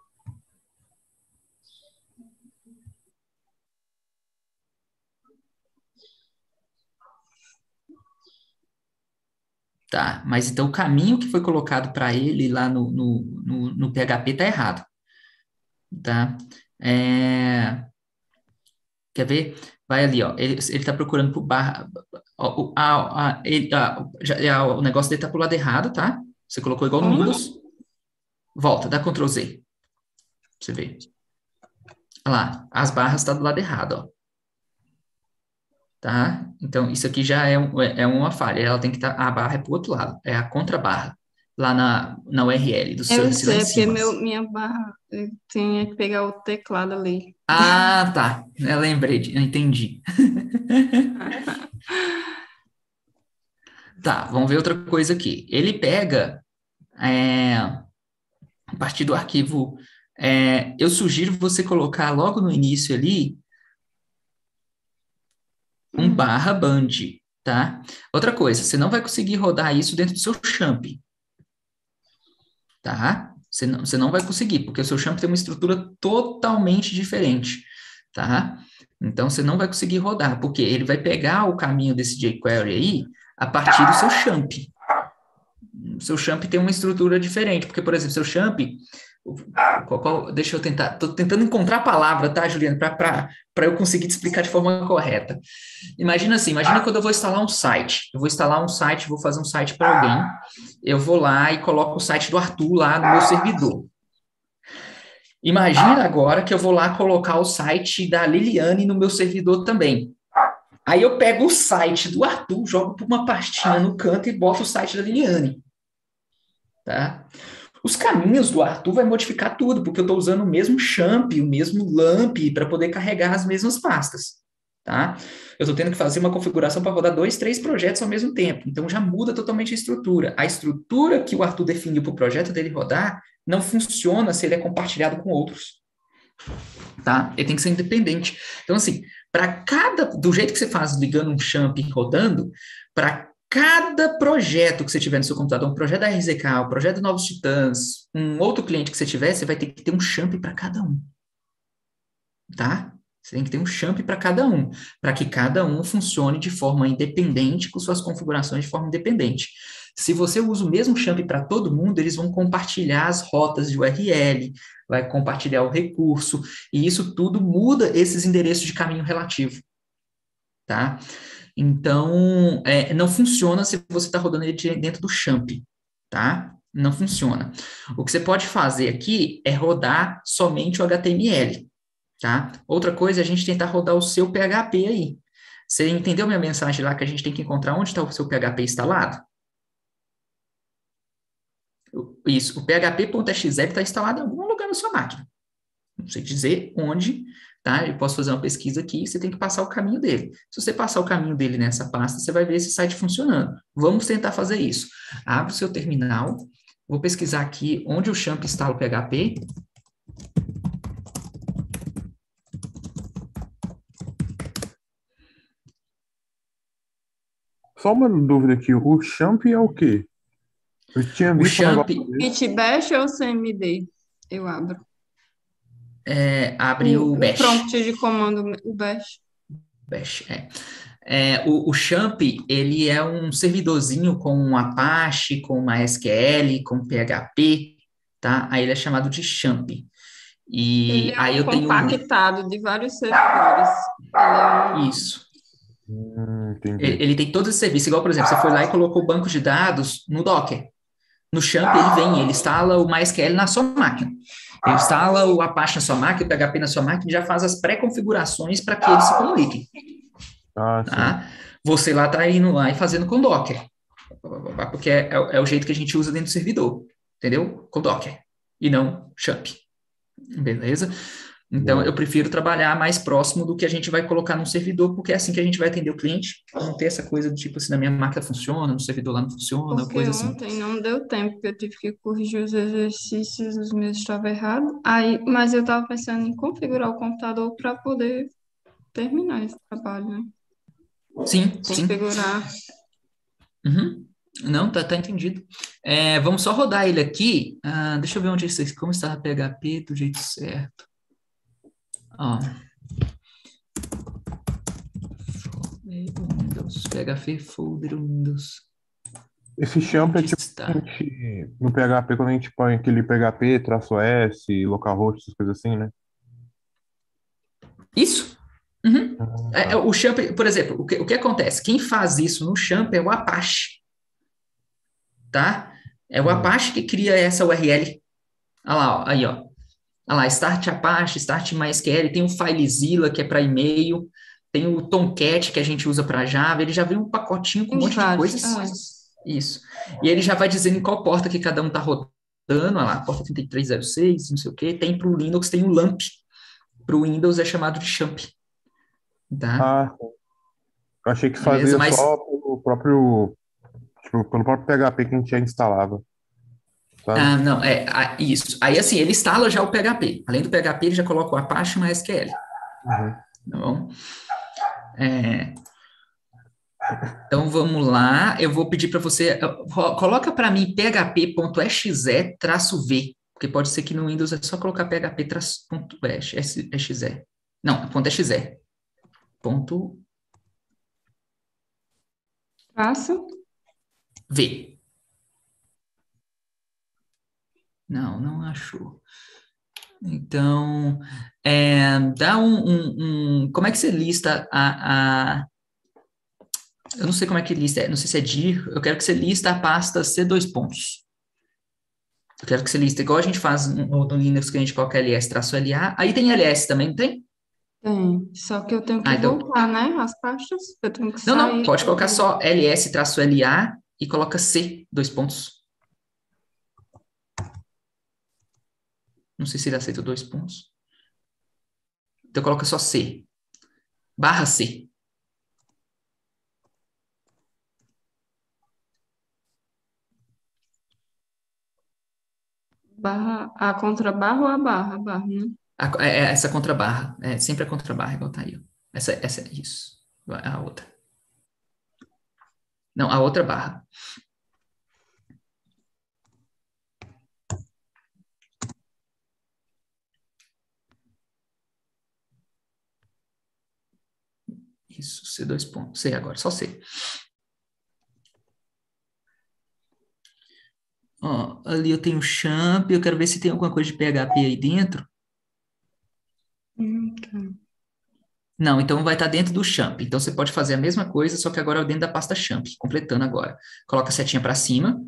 Tá, mas então o caminho que foi colocado para ele lá no PHP tá errado. Tá? Quer ver? Vai ali, ó. Ele tá procurando por barra. O negócio dele tá pro lado errado, tá? Você colocou igual no Windows. Volta, dá Ctrl Z. Pra você ver. Olha lá, as barras tá do lado errado, ó. Tá? Então, isso aqui já é uma falha. Ela tem que estar. A barra é pro outro lado. É a contrabarra. Lá na URL do serviço lá em cima. Porque minha barra tinha que pegar o teclado ali. Ah, tá. Eu lembrei, eu entendi. Tá, vamos ver outra coisa aqui. Ele pega a partir do arquivo. Eu sugiro você colocar logo no início ali um barra band, tá? Outra coisa, você não vai conseguir rodar isso dentro do seu champ. Tá? Você não vai conseguir, porque o seu champ tem uma estrutura totalmente diferente, tá? Então, você não vai conseguir rodar, porque ele vai pegar o caminho desse jQuery aí a partir do seu champ. O seu champ tem uma estrutura diferente, porque, por exemplo, seu champ... deixa eu tentar... Estou tentando encontrar a palavra, tá, Juliana? Para eu conseguir te explicar de forma correta. Imagina quando eu vou instalar um site. Eu vou instalar um site, vou fazer um site para alguém. Eu vou lá e coloco o site do Arthur lá no meu servidor. Imagina agora que eu vou lá colocar o site da Liliane no meu servidor também. Aí eu pego o site do Arthur, jogo para uma pastinha no canto e boto o site da Liliane. Tá? Os caminhos do Arthur vai modificar tudo, porque eu estou usando o mesmo champ, o mesmo lamp para poder carregar as mesmas pastas. Tá? Eu estou tendo que fazer uma configuração para rodar 2, 3 projetos ao mesmo tempo. Então, já muda totalmente a estrutura. A estrutura que o Arthur definiu para o projeto dele rodar não funciona se ele é compartilhado com outros. Tá? Ele tem que ser independente. Então, assim, do jeito que você faz ligando um champ e rodando, para cada projeto que você tiver no seu computador, um projeto da RZK, um projeto do Novos Titãs, um outro cliente que você tiver, você vai ter que ter um champ para cada um. Tá? Você tem que ter um champ para cada um, para que cada um funcione de forma independente, com suas configurações de forma independente. Se você usa o mesmo champ para todo mundo, eles vão compartilhar as rotas de URL, vai compartilhar o recurso, e isso tudo muda esses endereços de caminho relativo. tá? Então, não funciona se você está rodando ele dentro do champ, tá? Não funciona. O que você pode fazer aqui é rodar somente o HTML, tá? Outra coisa é a gente tentar rodar o seu PHP aí. Você entendeu minha mensagem lá que a gente tem que encontrar onde está o seu PHP instalado? Isso, o php.exe está instalado em algum lugar na sua máquina. Não sei dizer onde, tá? Eu posso fazer uma pesquisa aqui, você tem que passar o caminho dele. Se você passar o caminho dele nessa pasta, você vai ver esse site funcionando. Vamos tentar fazer isso. Abre o seu terminal, vou pesquisar aqui onde o champ instala o PHP. Só uma dúvida aqui, o champ é o quê? Eu tinha O visto um champ negócio desse. Git Bash ou CMD? Eu abro. abre o O Bash. prompt de comando, o Bash. Bash, o Champ, ele é um servidorzinho com um Apache, com MySQL, com PHP, tá? Aí ele é chamado de Champ. Ele E é aí um eu tenho compactado de vários servidores. Ele é um... isso. Entendi. Ele tem todos os serviços. Igual, por exemplo, você foi lá e colocou o banco de dados no Docker. No Champ, ele instala o MySQL na sua máquina. Ele instala o Apache na sua máquina, o PHP na sua máquina e já faz as pré-configurações para que eles se comuniquem. Ah, sim. Tá? Você lá está indo lá e fazendo com Docker, porque é o jeito que a gente usa dentro do servidor, entendeu? Com Docker, e não Champ, beleza? Então, eu prefiro trabalhar mais próximo do que a gente vai colocar num servidor, porque é assim que a gente vai atender o cliente, não ter essa coisa do tipo assim, na minha máquina funciona, no servidor lá não funciona, Porque coisa assim. ontem não deu tempo, porque eu tive que corrigir os exercícios, os meus estavam errados. Aí, mas eu estava pensando em configurar o computador para poder terminar esse trabalho, né? Sim. Configurar. Uhum. Não, tá entendido. Vamos só rodar ele aqui. Deixa eu ver como está a PHP do jeito certo. Ó. Windows, PHP folder Windows. Esse champ é Onde tipo está? no PHP, quando a gente põe aquele PHP, traço S, localhost, essas coisas assim, né? Isso. Uhum. Tá. O Champ, por exemplo, o que acontece? Quem faz isso no Champ é o Apache, tá? É o Apache que cria essa URL. Olha lá, ó, aí, ó. Olha lá, Start Apache, Start MySQL, tem o FileZilla, que é para e-mail, tem o Tomcat, que a gente usa para Java, ele já vem um pacotinho com um monte de coisas. Isso. E ele já vai dizendo em qual porta que cada um está rodando, olha lá, porta 3306, não sei o quê. Tem para o Linux, tem o LAMP. Para o Windows é chamado de Champ. Tá? Eu achei que Beleza, fazia mas... só pelo próprio PHP que a gente já instalava. Sabe? não, isso. Aí, assim, ele instala já o PHP. Além do PHP, ele já coloca o Apache e o MySQL. Tá bom? Então, vamos lá. Eu vou pedir para você... Coloca para mim php.exe-v, porque pode ser que no Windows é só colocar php.exe. Não, .exe. Traço. V. Não achou. Então, dá como é que você lista eu não sei como é que lista, não sei se é dir, eu quero que você lista a pasta C2 pontos. Eu quero que você lista, igual a gente faz no Linux, que a gente coloca ls-la, aí tem ls também, não tem? Tem, só que eu tenho que então... voltar, né, as pastas, eu tenho que Não, sair. pode colocar só ls-la e coloca C2 pontos. Não sei se ele aceita 2 pontos. Então coloca só C. Barra C. Barra, a contrabarra ou a barra? A barra, né? Essa contrabarra. Sempre a contrabarra, igual tá aí. Ó. Essa é isso. A outra. Não, a outra barra. Isso, C2 pontos. C agora, só C. Ó, ali eu tenho champ, eu quero ver se tem alguma coisa de PHP aí dentro. Tá. Não, então vai estar dentro do champ. Então você pode fazer a mesma coisa, só que agora dentro da pasta champ, completando agora. Coloca a setinha para cima.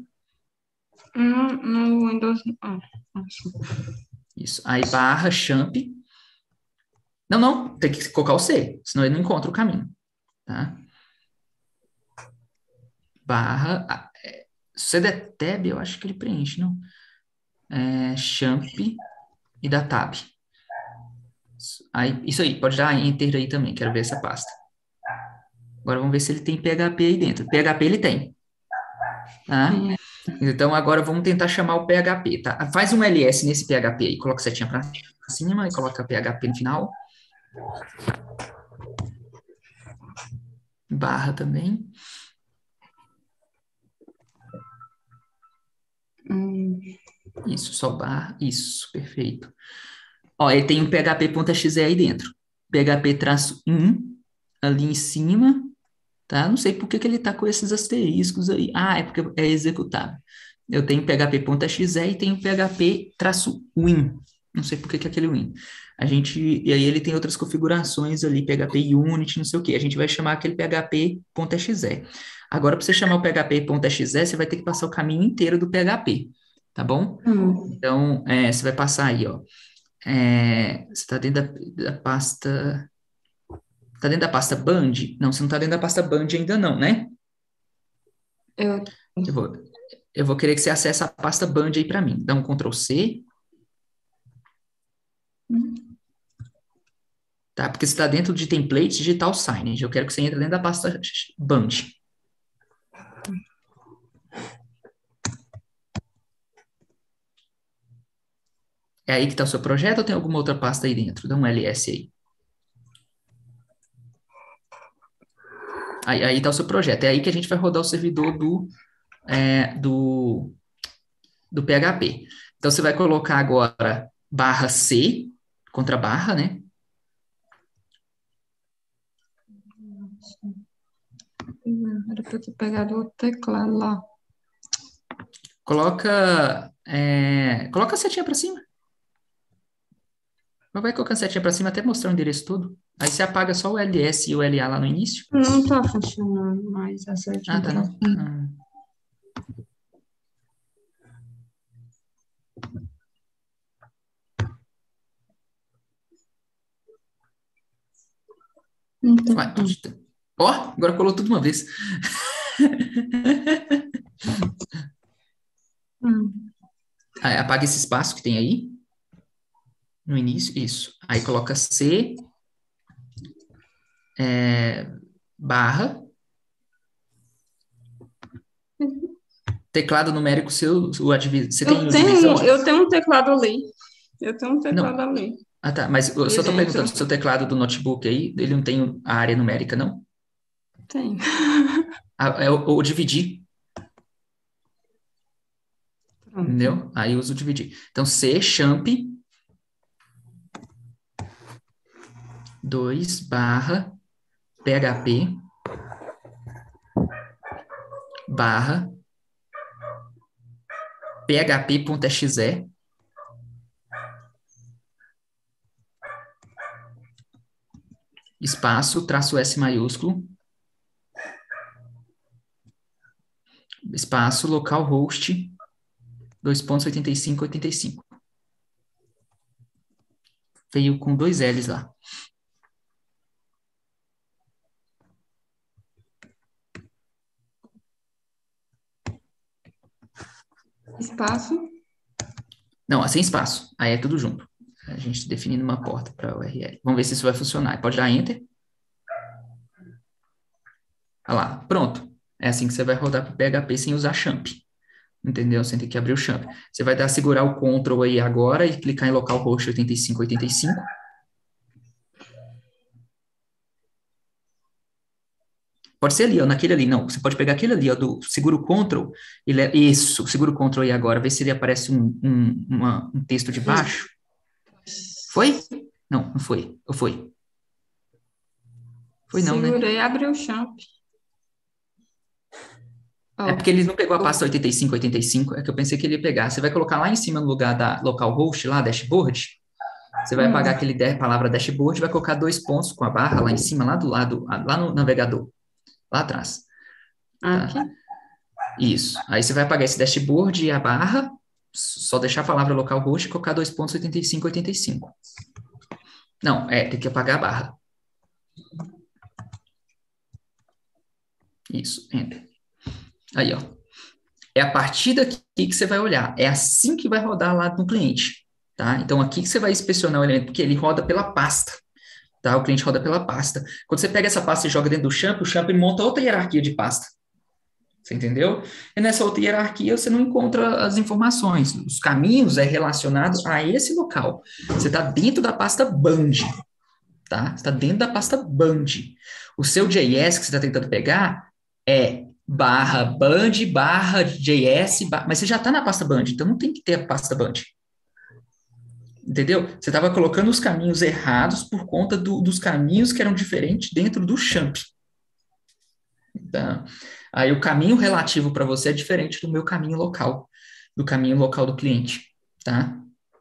No Windows. Isso. Aí barra champ. Não, tem que colocar o C, senão ele não encontra o caminho. Tá? Barra. Se você der tab, eu acho que ele preenche, não? Champ e dá tab. Aí, isso aí, pode dar enter aí também, quero ver essa pasta. Agora vamos ver se ele tem PHP aí dentro. PHP ele tem. Tá? Então agora vamos tentar chamar o PHP, tá? Faz um ls nesse PHP aí, coloca setinha para cima e coloca PHP no final. Barra também. Isso, só barra. Isso, perfeito. Ó, ele tem um php.exe aí dentro. php-1 ali em cima, tá? Não sei por que ele tá com esses asteriscos aí. Ah, é porque é executável. Eu tenho php.exe e tenho php-win. Não sei por que é aquele win. E aí ele tem outras configurações ali, PHP Unit, não sei o que. A gente vai chamar aquele php.exe. Agora, para você chamar o php.exe, você vai ter que passar o caminho inteiro do PHP, tá bom? Então, você vai passar aí, ó. Você está dentro da pasta... Está dentro da pasta Band? Não, você não está dentro da pasta Band ainda não, né? Eu vou querer que você acesse a pasta Band aí para mim. Dá um Ctrl C. Tá? Porque você está dentro de Templates Digital Signage. Eu quero que você entre dentro da pasta Band. É aí que está o seu projeto ou tem alguma outra pasta aí dentro? Dá um ls aí. Aí está o seu projeto. É aí que a gente vai rodar o servidor do PHP. Então, você vai colocar agora barra C, contra barra, né? Era para eu ter pegado o teclado lá. Coloca a setinha para cima. Vai colocando a setinha para cima até mostrar o endereço todo. Aí você apaga só o ls e o la lá no início. Não tá funcionando mais a setinha. Ah, tá não. Ó, agora colou tudo uma vez. Aí, apaga esse espaço que tem aí. No início, isso. Aí coloca C, barra. Teclado numérico seu, você tem divisão? Eu tenho um teclado ali. Ali. Ah, tá. Mas eu só estou perguntando, seu teclado do notebook aí, ele não tem a área numérica, não? Tem. Ou dividir. Entendeu? Aí eu uso dividir. Então, C, champ, 2, barra, PHP, barra, php.exe, espaço, traço S maiúsculo, espaço, localhost, 2.85.85. Veio com 2 L's lá. Espaço? Não, sem espaço. Aí é tudo junto. A gente definindo uma porta para o URL. Vamos ver se isso vai funcionar. Pode dar Enter. Olha lá, pronto. É assim que você vai rodar para o PHP sem usar champ. Entendeu? Sem ter que abrir o champ. Você vai segurar o Ctrl aí agora e clicar em localhost 8585. Pode ser ali, ó, naquele ali. Não, você pode pegar aquele ali, ó, segura o Ctrl. Isso, segura o Ctrl aí agora. Vê se ele aparece um texto de baixo. Foi? Não, não foi. Ou foi? Foi não, né? Segurei e abri o champ. É porque ele não pegou a pasta 8585, é que eu pensei que ele ia pegar. Você vai colocar lá em cima no lugar da localhost, lá, dashboard. Você vai apagar aquele palavra dashboard e vai colocar 2 pontos com a barra lá em cima, lá do lado, lá no navegador, lá atrás. Tá? Aqui. Isso. Aí você vai apagar esse dashboard e a barra, só deixar a palavra localhost e colocar 2 pontos 85, 85. Não, tem que apagar a barra. Isso, enter. Aí, ó. É a partir daqui que você vai olhar. É assim que vai rodar lá no cliente, tá? Então, aqui que você vai inspecionar o elemento, porque ele roda pela pasta, tá? O cliente roda pela pasta. Quando você pega essa pasta e joga dentro do Champ, o Champ monta outra hierarquia de pasta. Você entendeu? E nessa outra hierarquia você não encontra as informações. Os caminhos é relacionado a esse local. Você está dentro da pasta Band, tá? Você está dentro da pasta Band. O seu JS que você está tentando pegar é barra Band, barra JS, mas você já está na pasta Band, então não tem que ter a pasta Band. Entendeu? Você estava colocando os caminhos errados por conta dos caminhos que eram diferentes dentro do Champ. Então, aí o caminho relativo para você é diferente do meu caminho local, do caminho local do cliente, tá?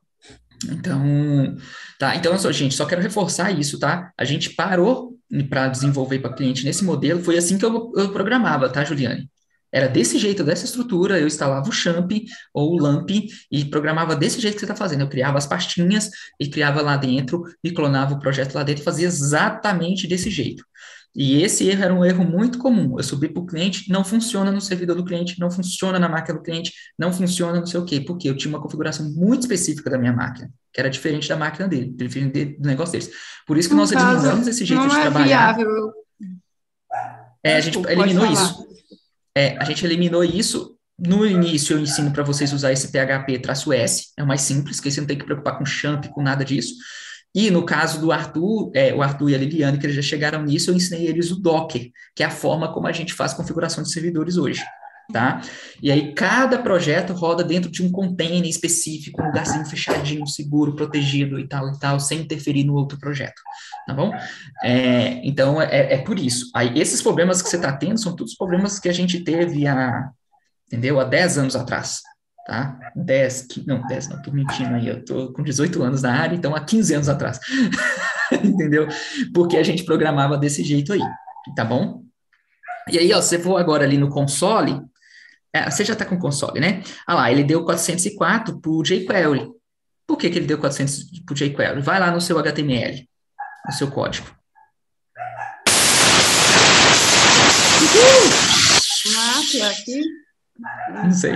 Então, gente, só quero reforçar isso, tá? A gente parou para desenvolver para cliente nesse modelo, foi assim que eu programava, tá, Juliane? Era desse jeito, dessa estrutura, eu instalava o Champ ou o LAMP e programava desse jeito que você está fazendo. Eu criava as pastinhas e criava lá dentro e clonava o projeto lá dentro e fazia exatamente desse jeito. E esse erro era um erro muito comum. Eu subi para o cliente, não funciona no servidor do cliente, não funciona na máquina do cliente, não funciona não sei o quê, porque eu tinha uma configuração muito específica da minha máquina, que era diferente da máquina dele, diferente do negócio deles. Por isso que nós eliminamos esse jeito de trabalhar. Não é viável. A gente eliminou isso. A gente eliminou isso. No início, eu ensino para vocês usar esse PHP-S, é o mais simples, que você não tem que preocupar com champ, com nada disso. E no caso do Arthur, o Arthur e a Liliane, que eles já chegaram nisso, eu ensinei eles o Docker, que é a forma como a gente faz configuração de servidores hoje, tá? E aí cada projeto roda dentro de um container específico, um lugarzinho fechadinho, seguro, protegido e tal, sem interferir no outro projeto, tá bom? Então, é por isso. Aí esses problemas que você está tendo são todos problemas que a gente teve há 10 anos atrás. Tá? 10 não, tô mentindo aí, eu tô com 18 anos na área, então há 15 anos atrás, entendeu? Porque a gente programava desse jeito aí, tá bom? E aí, ó, você for agora ali no console, você já tá com o console, né? Ah lá, ele deu 404 pro jQuery. Por que ele deu 400 pro jQuery? Vai lá no seu HTML, no seu código. Aqui? Não sei.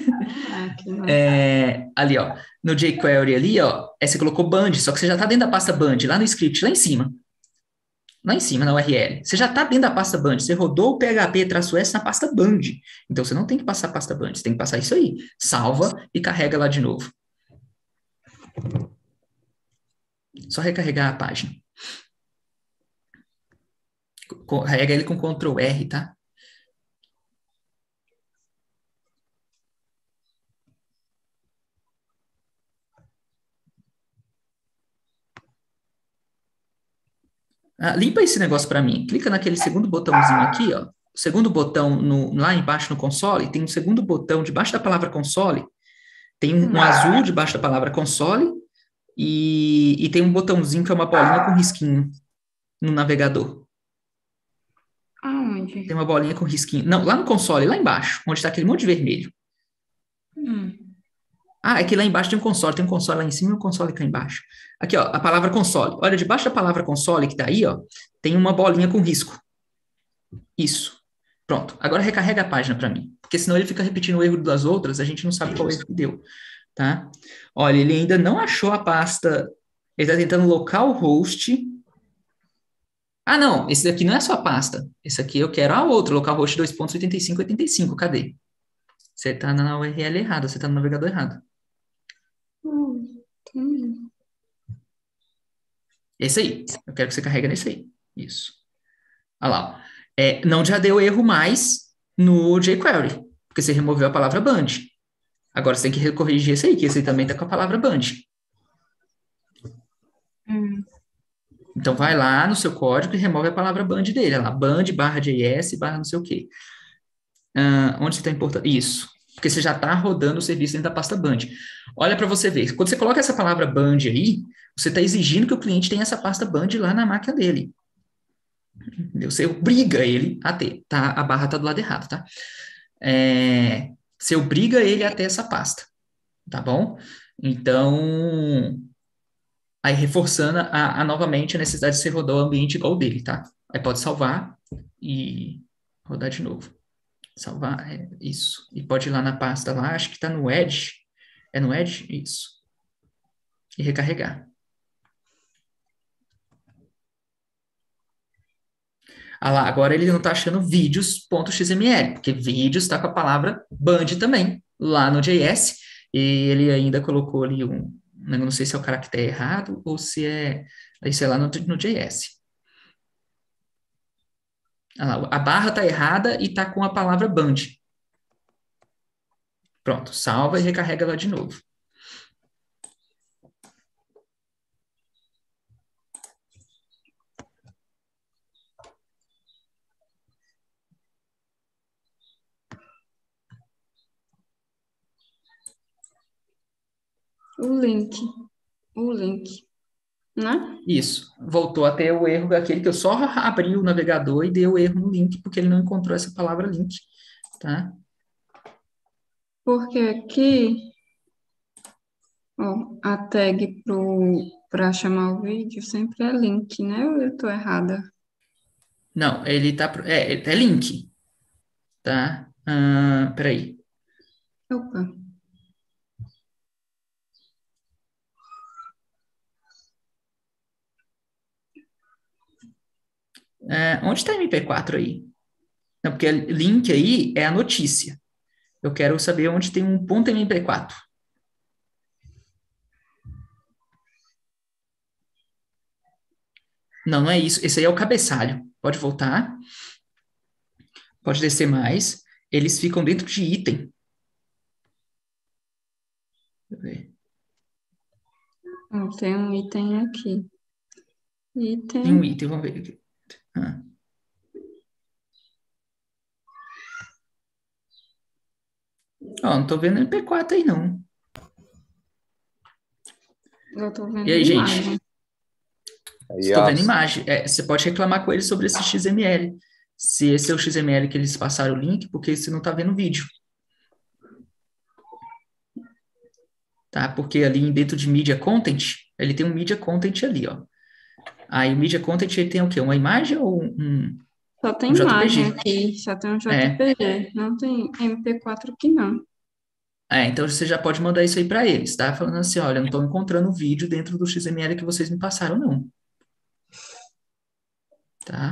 Ali, ó, no jQuery ali, ó, você colocou Band, só que você já está dentro da pasta Band, lá no script, lá em cima, na URL. Você já está dentro da pasta Band, você rodou o PHP-S na pasta Band. Então, você não tem que passar a pasta Band, você tem que passar isso aí. Salva e carrega lá de novo. Só recarregar a página. Carrega ele com Ctrl R, tá? Limpa esse negócio para mim. Clica naquele segundo botãozinho aqui, ó. O segundo botão lá embaixo no console, tem um segundo botão debaixo da palavra console. Tem um azul debaixo da palavra console e tem um botãozinho que é uma bolinha com risquinho no navegador. Aonde? Tem uma bolinha com risquinho. Não, lá no console, lá embaixo, onde está aquele monte de vermelho. É que lá embaixo tem um console lá em cima e um console aqui embaixo. Aqui, ó, a palavra console. Olha, debaixo da palavra console que tá aí, ó, tem uma bolinha com risco. Isso. Pronto. Agora recarrega a página para mim, porque senão ele fica repetindo o erro das outras, a gente não sabe qual erro que deu, tá? Olha, ele ainda não achou a pasta, ele tá tentando localhost. Não, esse daqui não é só a pasta. Esse aqui eu quero a outra, localhost 2.85.85, cadê? Você tá na URL errada, você tá no navegador errado. Esse aí. Eu quero que você carregue nesse aí. Isso. Olha lá. Não já deu erro mais no jQuery, porque você removeu a palavra Band. Agora você tem que corrigir esse aí, que esse aí também tá com a palavra Band. Então vai lá no seu código e remove a palavra Band dele. Olha lá, Band, /JS, / não sei o quê. Onde você está importando? Isso. porque você já está rodando o serviço dentro da pasta Band. Olha para você ver, quando você coloca essa palavra Band aí, você está exigindo que o cliente tenha essa pasta Band lá na máquina dele. Entendeu? Você obriga ele a ter, tá? A barra está do lado errado, tá? Você obriga ele a ter essa pasta, tá bom? Então, aí reforçando novamente a necessidade de você rodar o ambiente igual o dele, tá? Aí pode salvar e rodar de novo. Salvar, isso. E pode ir lá na pasta lá, acho que está no Edge. É no Edge? Isso. E recarregar. Ah lá, agora ele não está achando vídeos.xml, porque vídeos está com a palavra band também, lá no JS, e ele ainda colocou ali não sei se é o caractere errado ou se é, isso é lá no JS. Ah lá, a barra está errada e está com a palavra band. Pronto, salva e recarrega lá de novo. O link, né? Isso, voltou a ter o erro daquele que eu só abri o navegador e dei o erro no link, porque ele não encontrou essa palavra link, tá? Porque aqui, ó, a tag para chamar o vídeo sempre é link, né? Ou eu tô errada? Não, ele tá, é link, tá? Peraí. Opa. Onde está MP4 aí? Não, porque link aí é a notícia. Eu quero saber onde tem um ponto MP4. Não, não é isso. Esse aí é o cabeçalho. Pode voltar. Pode descer mais. Eles ficam dentro de item. Deixa eu ver. Tem um item aqui. Tem um item, vamos ver aqui. Não tô vendo MP4 aí, não. Eu tô vendo E aí, imagem. gente? Estou vendo imagem. Você pode reclamar com eles sobre esse XML. Se esse é o XML que eles passaram o link, porque você não está vendo o vídeo. Tá? Porque ali dentro de Media Content, ele tem um Media Content ali, ó. Aí o Media Content ele tem o quê? Uma imagem ou Só tem um imagem JPG? aqui, só tem um JPG. Não tem MP4 aqui, não. Então você já pode mandar isso aí para eles, tá? Falando assim, olha, eu não estou encontrando o vídeo dentro do XML que vocês me passaram, não. Tá?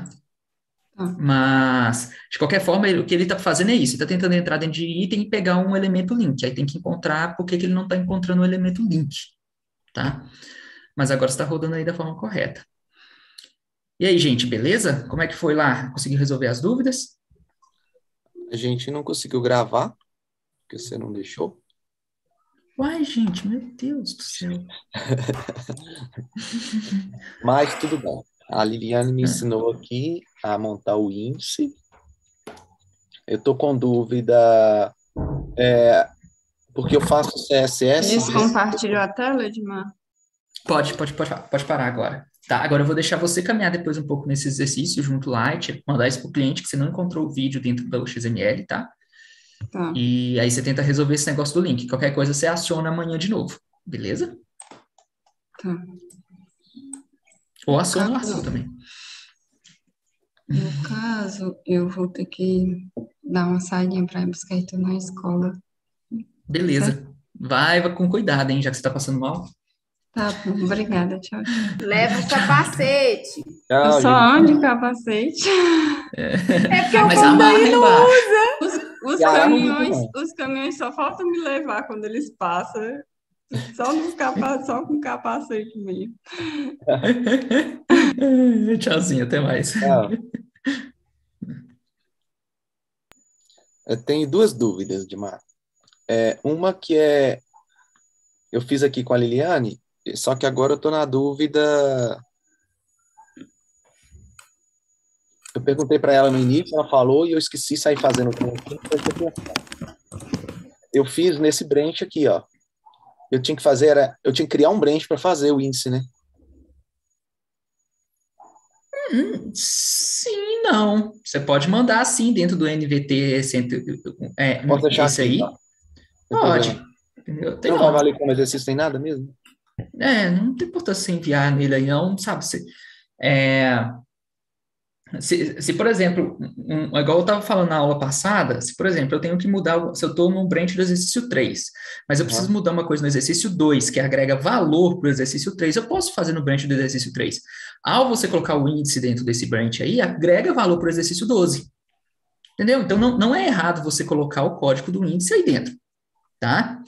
Mas, de qualquer forma, o que ele está fazendo é isso. Ele está tentando entrar dentro de item e pegar um elemento link. Aí tem que encontrar por que ele não está encontrando o elemento link. Tá? Mas agora está rodando aí da forma correta. E aí, gente, beleza? Como é que foi lá? Conseguiu resolver as dúvidas? A gente não conseguiu gravar, porque você não deixou. Uai, gente, meu Deus do céu. Mas tudo bem. A Liliane me ensinou aqui a montar o índice. Eu estou com dúvida, porque eu faço CSS. Eles compartilham a tela, Edmar? Pode parar agora. Tá, agora eu vou deixar você caminhar depois um pouco nesse exercício junto lá e mandar isso para o cliente, que você não encontrou o vídeo dentro do XML, tá? Tá. E aí você tenta resolver esse negócio do link. Qualquer coisa você aciona amanhã de novo, beleza? Tá. Ou aciona o Arthur também. No caso, eu vou ter que dar uma saidinha para ir buscar Heitor na escola. Beleza. Vai com cuidado, hein, já que você tá passando mal. Tá bom, obrigada, tchau. Leva o capacete. Eu só ando de capacete. É porque o Mas povo amarra daí não embaixo. Os caminhões só faltam me levar quando eles passam. Só com capacete mesmo. Tchauzinho, até mais. Eu tenho duas dúvidas, Dimar. Uma que eu fiz aqui com a Liliane, só que agora eu estou na dúvida. Eu perguntei para ela no início, ela falou e eu esqueci de sair fazendo. eu fiz nesse branch aqui, ó. Eu tinha que criar um branch para fazer o índice, né? Sim, não. Você pode mandar sim dentro do NVT Posso deixar esse aqui, aí. tá? Não tem Pode. problema. Entendeu? Tem Não vai não. valer como exercício nem nada mesmo? Não tem importância você enviar nele aí, não, sabe? Se, por exemplo, igual eu estava falando na aula passada, se, por exemplo, eu tenho que mudar, se eu estou no branch do exercício 3, mas eu preciso mudar uma coisa no exercício 2, que agrega valor para o exercício 3, eu posso fazer no branch do exercício 3. Ao você colocar o índice dentro desse branch aí, agrega valor para o exercício 12. Entendeu? Então, não é errado você colocar o código do índice aí dentro, tá?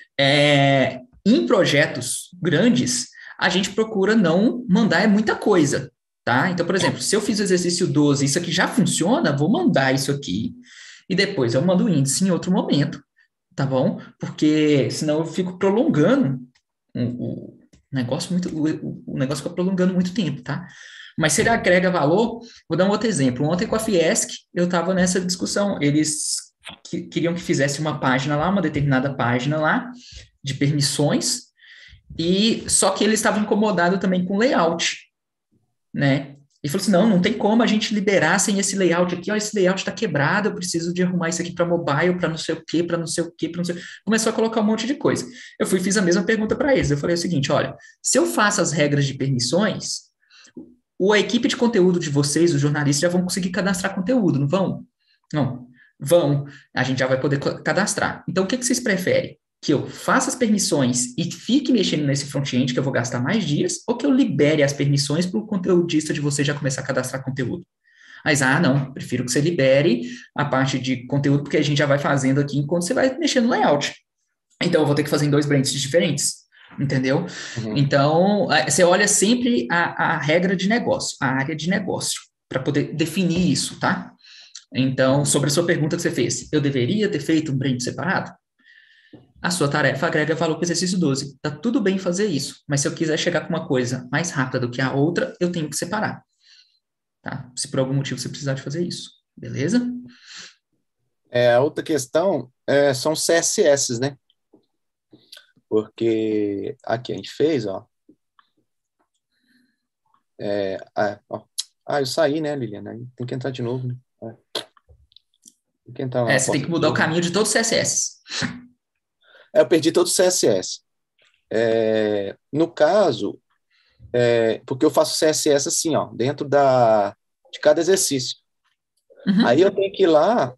Em projetos grandes, a gente procura não mandar muita coisa, tá? Então, por exemplo, se eu fiz o exercício 12, isso aqui já funciona, vou mandar isso aqui, e depois eu mando o índice em outro momento, tá bom? Porque senão eu fico prolongando o negócio o negócio fica prolongando muito tempo, tá? Mas se ele agrega valor, vou dar um outro exemplo. Ontem com a Fiesc, eu estava nessa discussão. Eles queriam que fizesse uma página lá, uma determinada página lá, de permissões, e só que eles estavam incomodados também com layout, né? E falou assim, não tem como a gente liberar sem esse layout aqui, ó, esse layout está quebrado, eu preciso de arrumar isso aqui para mobile, para não sei o quê, para não sei o quê, para não sei... Começou a colocar um monte de coisa. Eu fiz a mesma pergunta para eles, eu falei o seguinte, olha, se eu faço as regras de permissões, a equipe de conteúdo de vocês, os jornalistas, já vão conseguir cadastrar conteúdo, não vão? Não, vão. A gente já vai poder cadastrar. Então, o que vocês preferem? Que eu faça as permissões e fique mexendo nesse front-end, que eu vou gastar mais dias, ou que eu libere as permissões para o conteudista de vocês já começar a cadastrar conteúdo? Mas, não, prefiro que você libere a parte de conteúdo, porque a gente já vai fazendo aqui enquanto você vai mexendo no layout. Então, eu vou ter que fazer em 2 branches diferentes, entendeu? Então, você olha sempre a regra de negócio, a área de negócio, para poder definir isso, tá? Então, sobre a sua pergunta que você fez, eu deveria ter feito um branch separado? A sua tarefa agrega valor para o exercício 12. Tá tudo bem fazer isso, mas se eu quiser chegar com uma coisa mais rápida do que a outra, eu tenho que separar. Tá? Se por algum motivo você precisar de fazer isso. Beleza? A outra questão são CSS, né? Porque aqui a gente fez, ó. Eu saí, né, Liliana? Tem que entrar de novo, né? Tem que entrar você tem que mudar o caminho de todos os CSS. Eu perdi todo o CSS. No caso, porque eu faço CSS assim, ó, dentro de cada exercício. Aí eu tenho que ir lá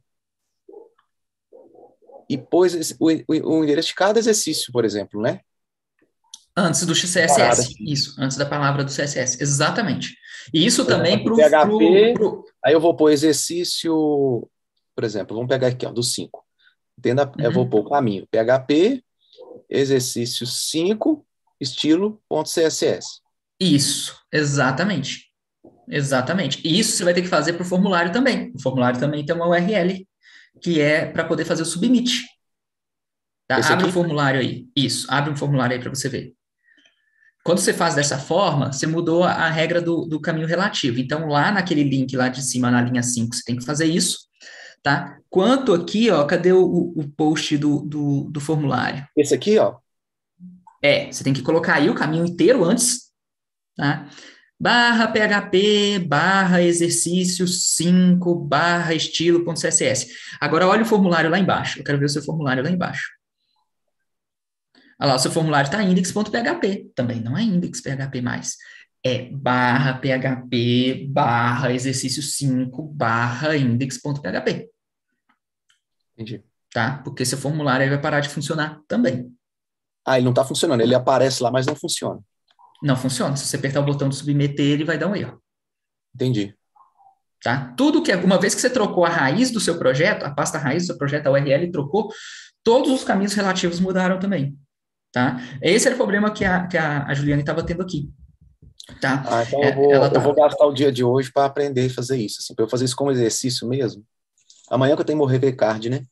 e pôr o endereço de cada exercício, por exemplo, né? Antes do CSS, isso, antes da palavra do CSS, exatamente. E isso também para o PHP, aí eu vou pôr exercício, por exemplo, vamos pegar aqui, ó, do 5. Entenda? Eu vou pôr o caminho PHP, exercício 5, estilo.css. Isso, exatamente. Exatamente. E isso você vai ter que fazer para o formulário também. O formulário também tem uma URL, que é para poder fazer o submit. Tá? Abre o formulário aí. Isso, abre um formulário aí para você ver. Quando você faz dessa forma, você mudou a regra do caminho relativo. Então, lá naquele link lá de cima, na linha 5, você tem que fazer isso. Tá? Quanto aqui, ó, cadê o post do formulário? Esse aqui, ó? Você tem que colocar aí o caminho inteiro antes, tá? /php, /exercício 5, /estilo.css. Agora, olha o formulário lá embaixo. Eu quero ver o seu formulário lá embaixo. Olha lá, o seu formulário está index.php. Também não é index.php mais. É /php, /exercício 5, /index.php. Entendi. Tá? Porque seu formulário aí vai parar de funcionar também. Ele não está funcionando. Ele aparece lá, mas não funciona. Não funciona. Se você apertar o botão de submeter, ele vai dar um erro. Entendi. Tá? Tudo que, uma vez que você trocou a raiz do seu projeto, a pasta raiz do seu projeto, a URL trocou, todos os caminhos relativos mudaram também. Tá? Esse era o problema que a Juliane estava tendo aqui. Tá? Então eu vou gastar o dia de hoje para aprender a fazer isso, assim, para eu fazer isso como exercício mesmo. Amanhã que eu tenho que morrer card, né?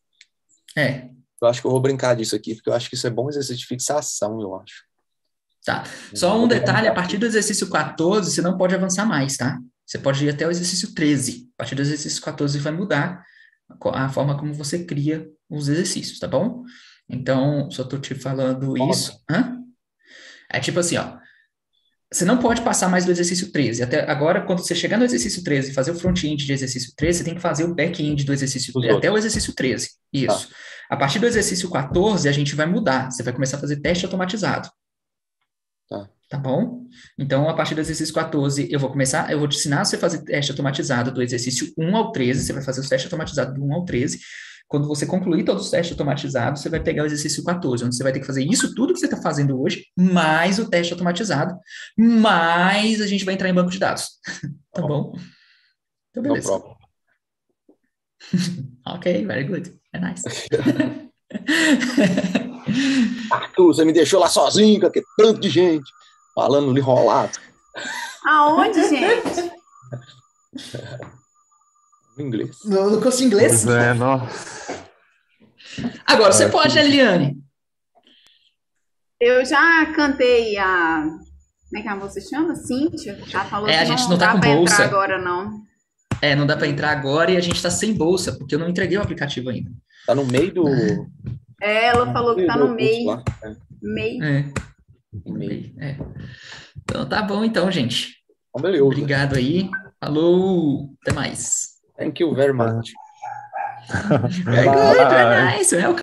Eu acho que eu vou brincar disso aqui, porque eu acho que isso é bom exercício de fixação, eu acho. Tá. Só um detalhe, a partir do exercício 14, você não pode avançar mais, tá? Você pode ir até o exercício 13. A partir do exercício 14 vai mudar a forma como você cria os exercícios, tá bom? Então, só tô te falando Como isso. Hã? É tipo assim, ó. Você não pode passar mais do exercício 13. Até agora, quando você chegar no exercício 13 e fazer o front-end de exercício 13, você tem que fazer o back-end do exercício Os até outros. o exercício 13. Isso. A partir do exercício 14, a gente vai mudar. Você vai começar a fazer teste automatizado. Tá. Tá bom? Então, a partir do exercício 14, eu vou te ensinar a você fazer teste automatizado do exercício 1 ao 13. Você vai fazer os testes automatizados do 1 ao 13. Quando você concluir todos os testes automatizados, você vai pegar o exercício 14, onde você vai ter que fazer isso tudo que você está fazendo hoje, mais o teste automatizado, mais a gente vai entrar em banco de dados. Tá bom? Então, No beleza. problem. Ok, very good. É nice. Arthur, você me deixou lá sozinho com aquele tanto de gente falando enrolado Aonde, gente? em inglês. No curso de inglês? Pois é, nossa. Agora, você pode, né, Liliane? Eu já cantei a. Como é que a moça chama? Cíntia. Ela falou É, a que gente não não tá dá com pra bolsa. entrar agora, não. Não dá para entrar agora e a gente está sem bolsa, porque eu não entreguei o aplicativo ainda. Tá no meio do. Ela falou que tá no do curso meio. lá. Meio. No meio. Então, tá bom então, gente. Então, beleza. Obrigado aí. Falou. Até mais. Thank you very much. Very good, very Bye. nice. Welcome.